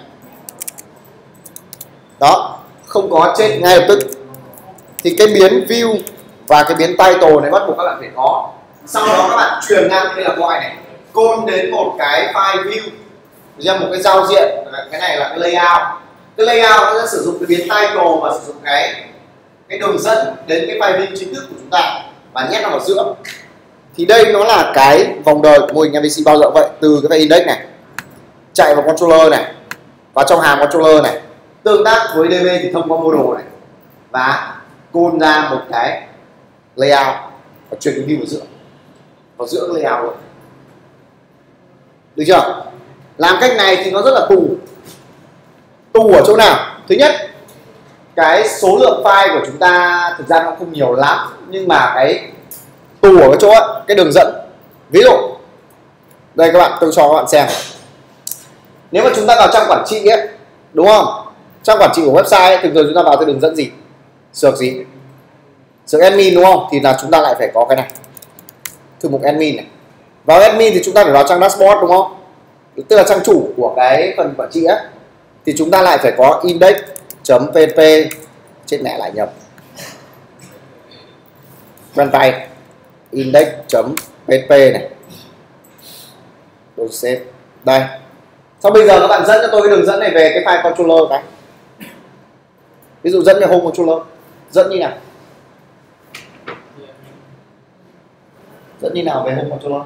đó, không có chết ngay lập tức. Thì cái biến view và cái biến title này bắt buộc các bạn phải có. Sau đó các bạn truyền ngang, đây là gọi này, call đến một cái file view, ra một cái giao diện, cái này là cái layout. Cái layout nó sẽ sử dụng cái biến title và sử dụng cái đường dẫn đến cái file view chính thức của chúng ta và nhét nó vào giữa. Thì đây nó là cái vòng đời của mô hình MVC bao giờ vậy, từ cái file index này chạy vào controller này, vào trong hàm controller này, tương tác với DB thì thông qua model này, và call ra một cái layout và truyền cái view vào giữa cái layout luôn, được chưa? Làm cách này thì nó rất là tù ở chỗ nào? Thứ nhất, cái số lượng file của chúng ta thực ra nó không nhiều lắm, nhưng mà cái tù ở cái chỗ ấy, cái đường dẫn. Ví dụ đây các bạn, tôi cho các bạn xem, nếu mà chúng ta vào trang quản trị ấy, đúng không? Trang quản trị của website ấy, thường thường chúng ta vào cái đường dẫn gì? Sược gì? Sược admin, đúng không? Thì là chúng ta lại phải có cái này, thư mục admin này. Vào admin thì chúng ta phải vào trang dashboard, đúng không? Tức là trang chủ của cái phần quản trị ấy, thì chúng ta lại phải có index.php, chết mẹ lại nhập quen tay, index.php này, đồ xếp đây. Sau bây giờ các bạn dẫn cho tôi cái đường dẫn này về cái file controller cái, ví dụ dẫn cho home controller, dẫn như nào? Dẫn như nào về home controller?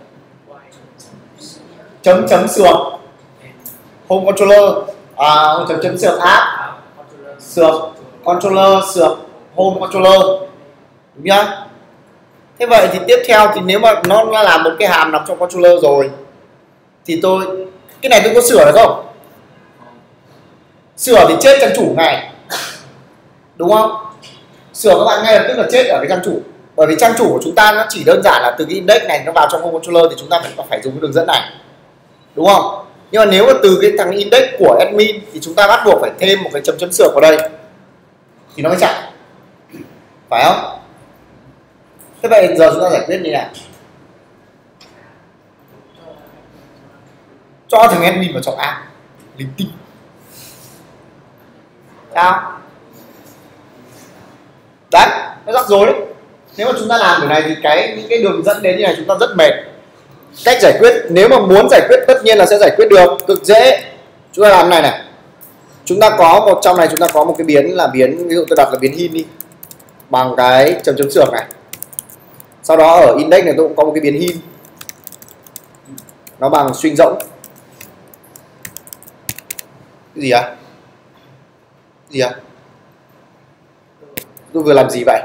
Chấm sược home controller, chấm sược app, sược controller, sược home controller, đúng nhá? Thế vậy thì tiếp theo thì nếu mà nó là một cái hàm nằm trong controller rồi thì cái này tôi có sửa được không? Sửa thì chết trang chủ này, đúng không? Sửa các bạn ngay lập tức là chết ở cái trang chủ, bởi vì trang chủ của chúng ta nó chỉ đơn giản là từ cái index này nó vào trong home controller thì chúng ta phải dùng cái đường dẫn này, đúng không? Nhưng mà nếu mà từ cái thằng index của admin thì chúng ta bắt buộc phải thêm một cái chấm sược vào đây thì nó mới chạy, phải không? Thế vậy giờ chúng ta giải quyết như nào? Cho thằng admin vào trong app linh tinh, sao? Đấy, nó rắc rối đấy. Nếu mà chúng ta làm kiểu này thì những cái đường dẫn đến như này chúng ta rất mệt. Cách giải quyết, nếu mà muốn giải quyết tất nhiên là sẽ giải quyết được, cực dễ. Chúng ta làm này này, chúng ta có trong này chúng ta có một cái biến là biến, ví dụ tôi đặt là biến hin đi, bằng cái chấm sược này. Sau đó ở index này tôi cũng có một cái biến hin, nó bằng string rỗng. Cái gì à? Gì à? Tôi vừa làm gì vậy?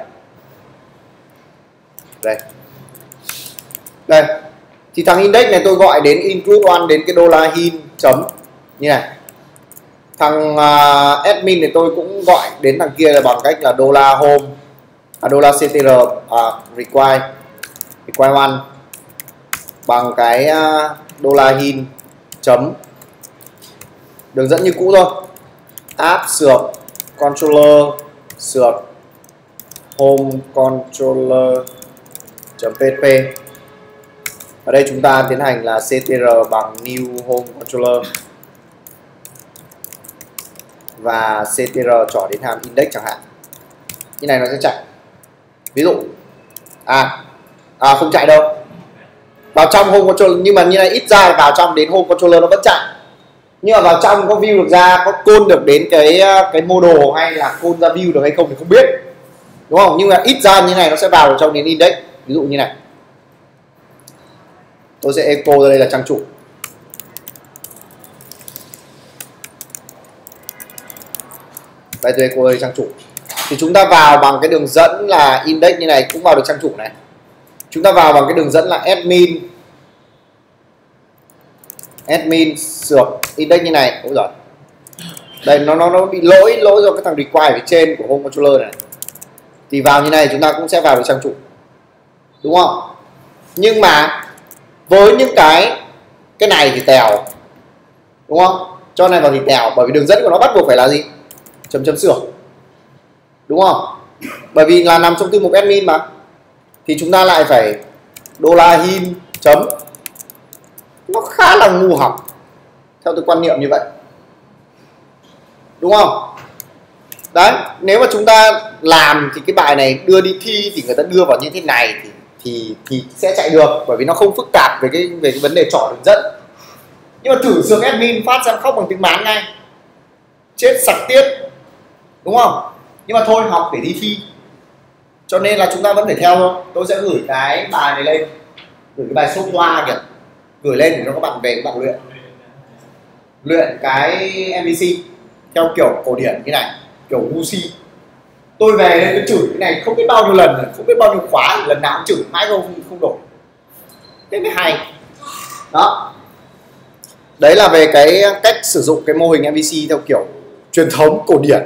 Đây. Thì thằng index này tôi gọi đến include one đến cái $hin chấm như này. Thằng admin này tôi cũng gọi đến thằng kia là bằng cách là $home $ctr require one bằng cái $hin chấm đường dẫn như cũ thôi, app sược controller sược home controller .php. Ở đây chúng ta tiến hành là ctr bằng new home controller và ctr trỏ đến hàm index chẳng hạn. Như này nó sẽ chạy. Ví dụ không chạy đâu. Vào trong home controller, nhưng mà như này ít ra vào trong đến home controller nó vẫn chạy. Nhưng mà vào trong có view được ra, có call được đến cái model hay là call ra view được hay không thì không biết, đúng không? Nhưng mà ít ra như này nó sẽ vào trong đến index. Ví dụ như này, tôi sẽ echo ra đây là trang chủ. Đây tôi echo đây trang chủ. Thì chúng ta vào bằng cái đường dẫn là index như này cũng vào được trang chủ này. Chúng ta vào bằng cái đường dẫn là admin sược index như này. Ôi giời. Đây nó bị lỗi do cái thằng require ở trên của home controller này. Thì vào như này chúng ta cũng sẽ vào được trang chủ, đúng không? Nhưng mà với những cái này thì tèo, đúng không? Cho này vào thì tèo, bởi vì đường dẫn của nó bắt buộc phải là gì? Chấm sửa, đúng không? Bởi vì là nằm trong thư mục admin mà, thì chúng ta lại phải $hin chấm. Nó khá là ngu học theo tôi quan niệm như vậy, đúng không? Đấy, nếu mà chúng ta làm thì cái bài này đưa đi thi thì người ta đưa vào như thế này thì sẽ chạy được, bởi vì nó không phức tạp về cái vấn đề trỏ đường dẫn. Nhưng mà thử sướng admin phát ra khóc bằng tiếng Mán ngay, chết sặc tiết, đúng không? Nhưng mà thôi, học để đi thi, cho nên là chúng ta vẫn phải theo thôi. Tôi sẽ gửi cái bài này lên, gửi cái bài số hoa kìa, gửi lên để cho các bạn về các bạn luyện cái MVC theo kiểu cổ điển như này, kiểu Gucci. Tôi về đây tôi chửi cái này không biết bao nhiêu lần rồi, không biết bao nhiêu khóa, lần nào cũng chửi mãi không đổi. Thế mới hay. Đó. Đấy là về cái cách sử dụng cái mô hình MVC theo kiểu truyền thống cổ điển.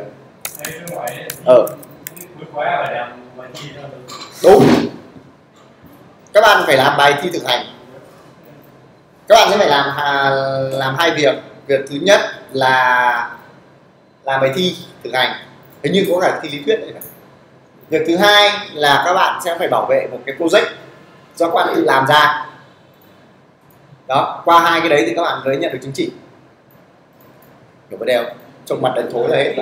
Đúng. Các bạn phải làm bài thi thực hành. Các bạn sẽ phải làm hai việc. Việc thứ nhất là làm bài thi thực hành, hình như có cả thi lý thuyết đấy. Việc thứ hai là các bạn sẽ phải bảo vệ một cái project do các bạn tự làm ra. Đó, qua hai cái đấy thì các bạn mới nhận được chứng chỉ. Hiểu vấn đề không? Trong mặt đánh thối đấy.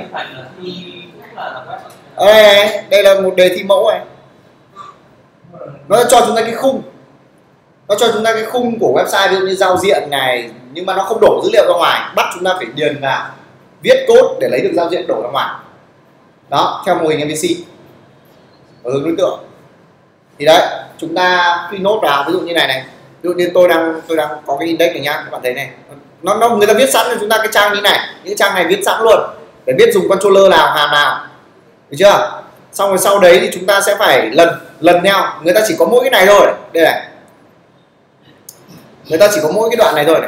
Đây là một đề thi mẫu này. Nó cho chúng ta cái khung. Nó cho chúng ta cái khung của website, ví dụ như giao diện này, nhưng mà nó không đổ dữ liệu ra ngoài, bắt chúng ta phải điền vào, viết code để lấy được giao diện đổ ra ngoài. Đó, theo mô hình MVC ở hướng đối tượng. Thì đấy, chúng ta khi nốt vào, ví dụ như này, ví dụ như tôi đang có cái index này nhá, các bạn thấy này, nó người ta viết sẵn cho chúng ta cái trang như này, những trang này viết sẵn luôn để biết dùng controller nào, hàm nào, được chưa? Xong rồi sau đấy thì chúng ta sẽ phải lần nhau, người ta chỉ có mỗi cái này thôi, đây này, người ta chỉ có mỗi cái đoạn này thôi này.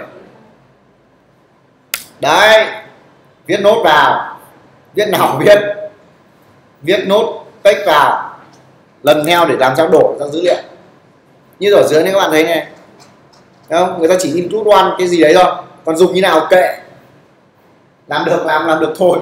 Đấy, viết nốt vào, viết nào viết nốt text vào, lần theo để làm sao đổ ra dữ liệu. Như ở dưới này các bạn thấy này, thấy không? Người ta chỉ include one cái gì đấy thôi, còn dùng như nào kệ, làm được làm được thôi.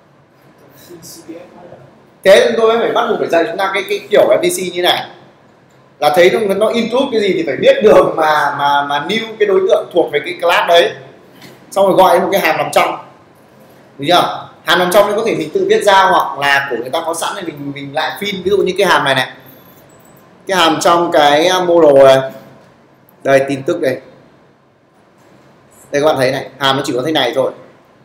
Thế tôi phải bắt buộc phải dạy chúng ta cái kiểu MVC như này, là thấy nó include cái gì thì phải biết được mà new cái đối tượng thuộc về cái class đấy, xong rồi gọi một cái hàm nằm trong, được chưa? Hàm nằm trong thì có thể mình tự viết ra, hoặc là của người ta có sẵn thì mình lại pin. Ví dụ như cái hàm này, cái hàm trong cái model này, đây tin tức đây, các bạn thấy này, hàm nó chỉ có thế này thôi.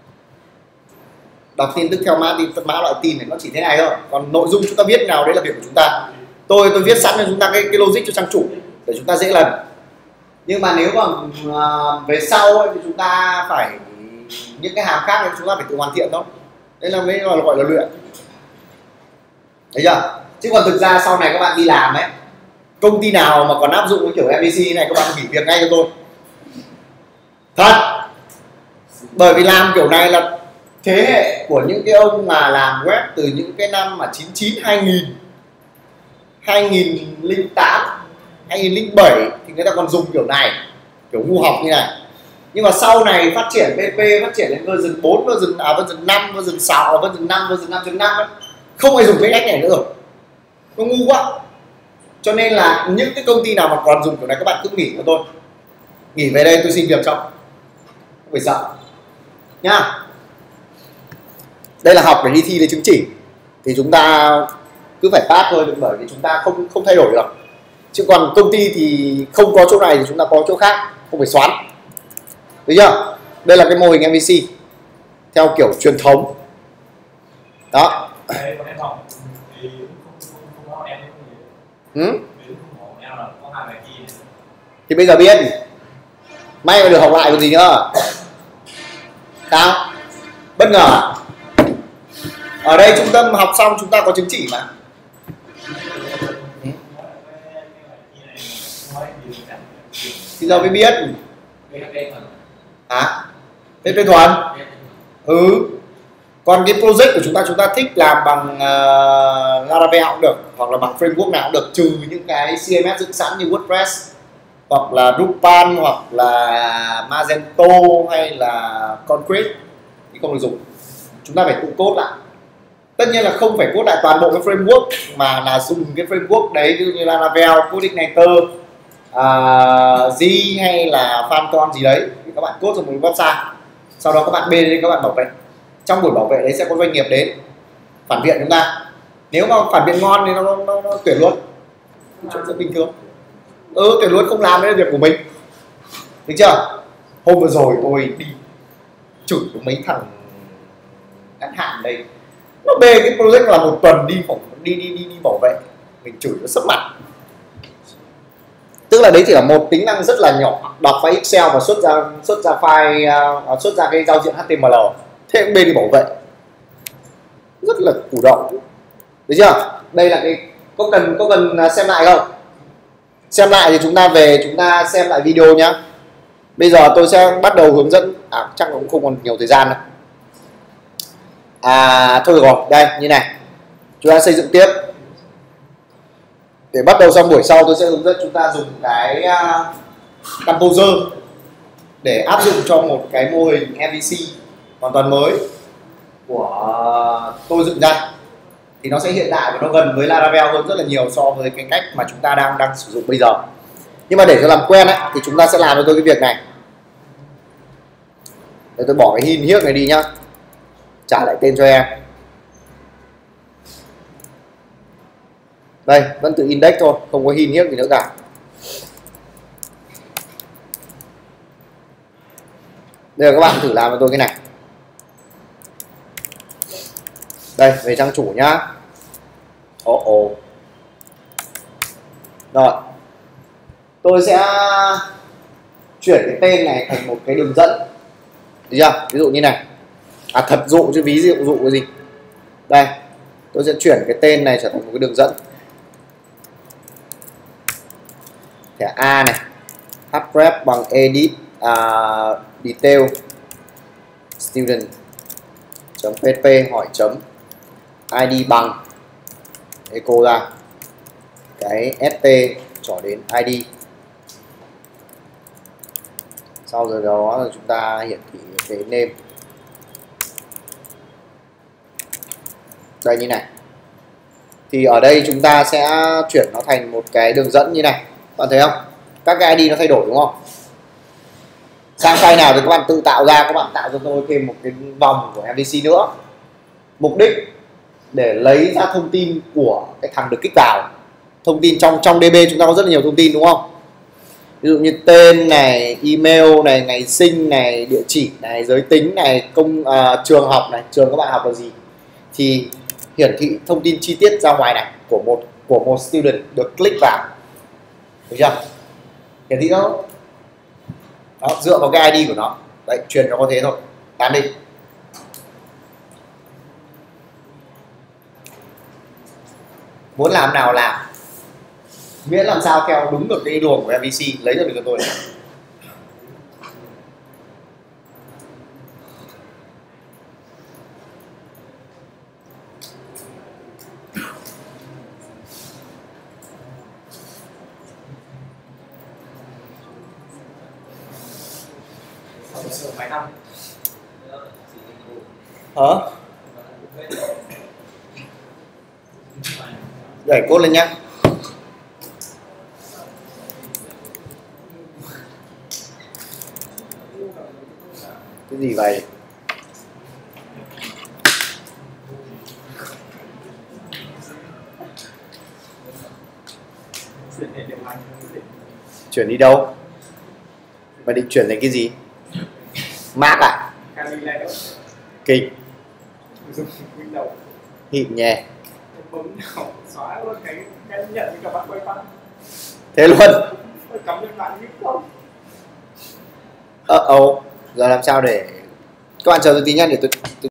Đọc tin tức theo mã loại tin này nó chỉ thế này thôi, còn nội dung chúng ta viết nào đấy là việc của chúng ta. Tôi viết sẵn cho chúng ta cái logic cho trang chủ để chúng ta dễ lần. Nhưng mà nếu mà về sau ấy, thì chúng ta phải những cái hàm khác thì chúng ta phải tự hoàn thiện thôi. Đấy là mới gọi là luyện. Thấy chưa? Chứ còn thực ra sau này các bạn đi làm ấy, công ty nào mà còn áp dụng cái kiểu MVC này các bạn nghỉ việc ngay cho tôi. Thật. Bởi vì làm kiểu này là thế hệ của những cái ông mà làm web từ những cái năm mà 99, 2000, 2008, 2007 thì người ta còn dùng kiểu này, kiểu ngu học như này. Nhưng mà sau này phát triển PHP, phát triển đến version 4, version 5, version 6, version 5, version 5.5 ấy, không ai dùng cái cách này nữa rồi. Nó ngu quá. Cho nên là những cái công ty nào mà còn dùng kiểu này các bạn cứ nghỉ cho tôi, nghỉ về đây tôi xin việc cho, không phải sợ nhá. Đây là học để đi thi lấy chứng chỉ thì chúng ta cứ phải pass thôi, bởi vì chúng ta không thay đổi được. Chứ còn công ty thì không có chỗ này thì chúng ta có chỗ khác, không phải xoắn. Được chưa? Đây là cái mô hình MVC theo kiểu truyền thống. Đó. Thì bây giờ biết. May mà được học lại còn gì nữa. Sao? Bất ngờ. Ở đây trung tâm học xong chúng ta có chứng chỉ mà. Thì giờ mới biết. Hả? PHP thuần. Còn cái project của chúng ta thích làm bằng Laravel cũng được, hoặc là bằng framework nào cũng được, trừ những cái CMS dựng sẵn như WordPress hoặc là Drupal hoặc là Magento hay là Concrete thì không được dùng. Chúng ta phải tự code lại. Tất nhiên là không phải code lại toàn bộ cái framework, mà là dùng cái framework đấy, ví dụ như Laravel, CodeIgniter, Z hay là Phantom gì đấy thì các bạn code ra một website, sau đó các bạn bê lên các bạn bảo vệ. Trong buổi bảo vệ đấy sẽ có doanh nghiệp đến phản biện chúng ta. Nếu mà phản biện ngon thì nó tuyển luôn, chuyện rất bình thường. Tuyển luôn, không làm đấy là việc của mình. Được chưa? Hôm vừa rồi tôi đi chửi mấy thằng ngắn hạn đây, nó bê cái project là một tuần đi bảo vệ, mình chửi nó sấp mặt. Tức là đấy chỉ là một tính năng rất là nhỏ, đọc file Excel và xuất ra file, xuất ra cái giao diện HTML, thế cũng bê đi bảo vệ, rất là chủ động. Được chưa? Đây là cái có cần xem lại không? Xem lại thì chúng ta về chúng ta xem lại video nhá. Bây giờ tôi sẽ bắt đầu hướng dẫn, chắc cũng không còn nhiều thời gian đâu. Thôi được rồi, đây như này. Chúng ta xây dựng tiếp. Để bắt đầu sang buổi sau tôi sẽ hướng dẫn chúng ta dùng cái Composer để áp dụng cho một cái mô hình MVC hoàn toàn mới của tôi dựng ra. Thì nó sẽ hiện đại và nó gần với Laravel hơn rất là nhiều so với cái cách mà chúng ta đang sử dụng bây giờ. Nhưng mà để cho làm quen ấy, thì chúng ta sẽ làm cho tôi cái việc này. Để tôi bỏ cái hin hiếc này đi nhá, trả lại tên cho em. Đây vẫn tự index thôi, không có hin hiếc gì nữa cả. Bây giờ các bạn thử làm cho tôi cái này. Đây, về trang chủ nhá. Rồi. Tôi sẽ chuyển cái tên này thành một cái đường dẫn. Được chưa? Ví dụ như này. Thật dụ chứ ví dụ cái gì. Đây. Tôi sẽ chuyển cái tên này trở thành một cái đường dẫn. Thẻ A này. Href bằng edit detail student .php hỏi chấm id bằng echo ra cái st trỏ đến id. Sau rồi đó chúng ta hiển thị cái name đây như này. Thì ở đây chúng ta sẽ chuyển nó thành một cái đường dẫn như này, bạn thấy không? Các cái id nó thay đổi đúng không? Sang file nào thì các bạn tự tạo ra, các bạn tạo cho tôi thêm một cái vòng của MVC nữa. Mục đích để lấy ra thông tin của cái thằng được kích vào. Thông tin trong DB chúng ta có rất là nhiều thông tin đúng không? Ví dụ như tên này, email này, ngày sinh này, địa chỉ này, giới tính này, trường học này, trường các bạn học là gì. Thì hiển thị thông tin chi tiết ra ngoài này của một student được click vào. Được chưa? Hiển thị đó. Đó, dựa vào cái ID của nó. Đấy, truyền nó có thế thôi. Tán đi. Muốn làm nào làm. Miễn làm sao theo đúng được cái đường của MVC, lấy ra được cho tôi. Hả? Đẩy code lên nhá. Cái gì vậy? Chuyển đi đâu? Mày định chuyển thành cái gì? Mac à? Kinh. Hịn nhè. Thế luôn. Giờ làm sao để các bạn chờ tôi tí nhá để tôi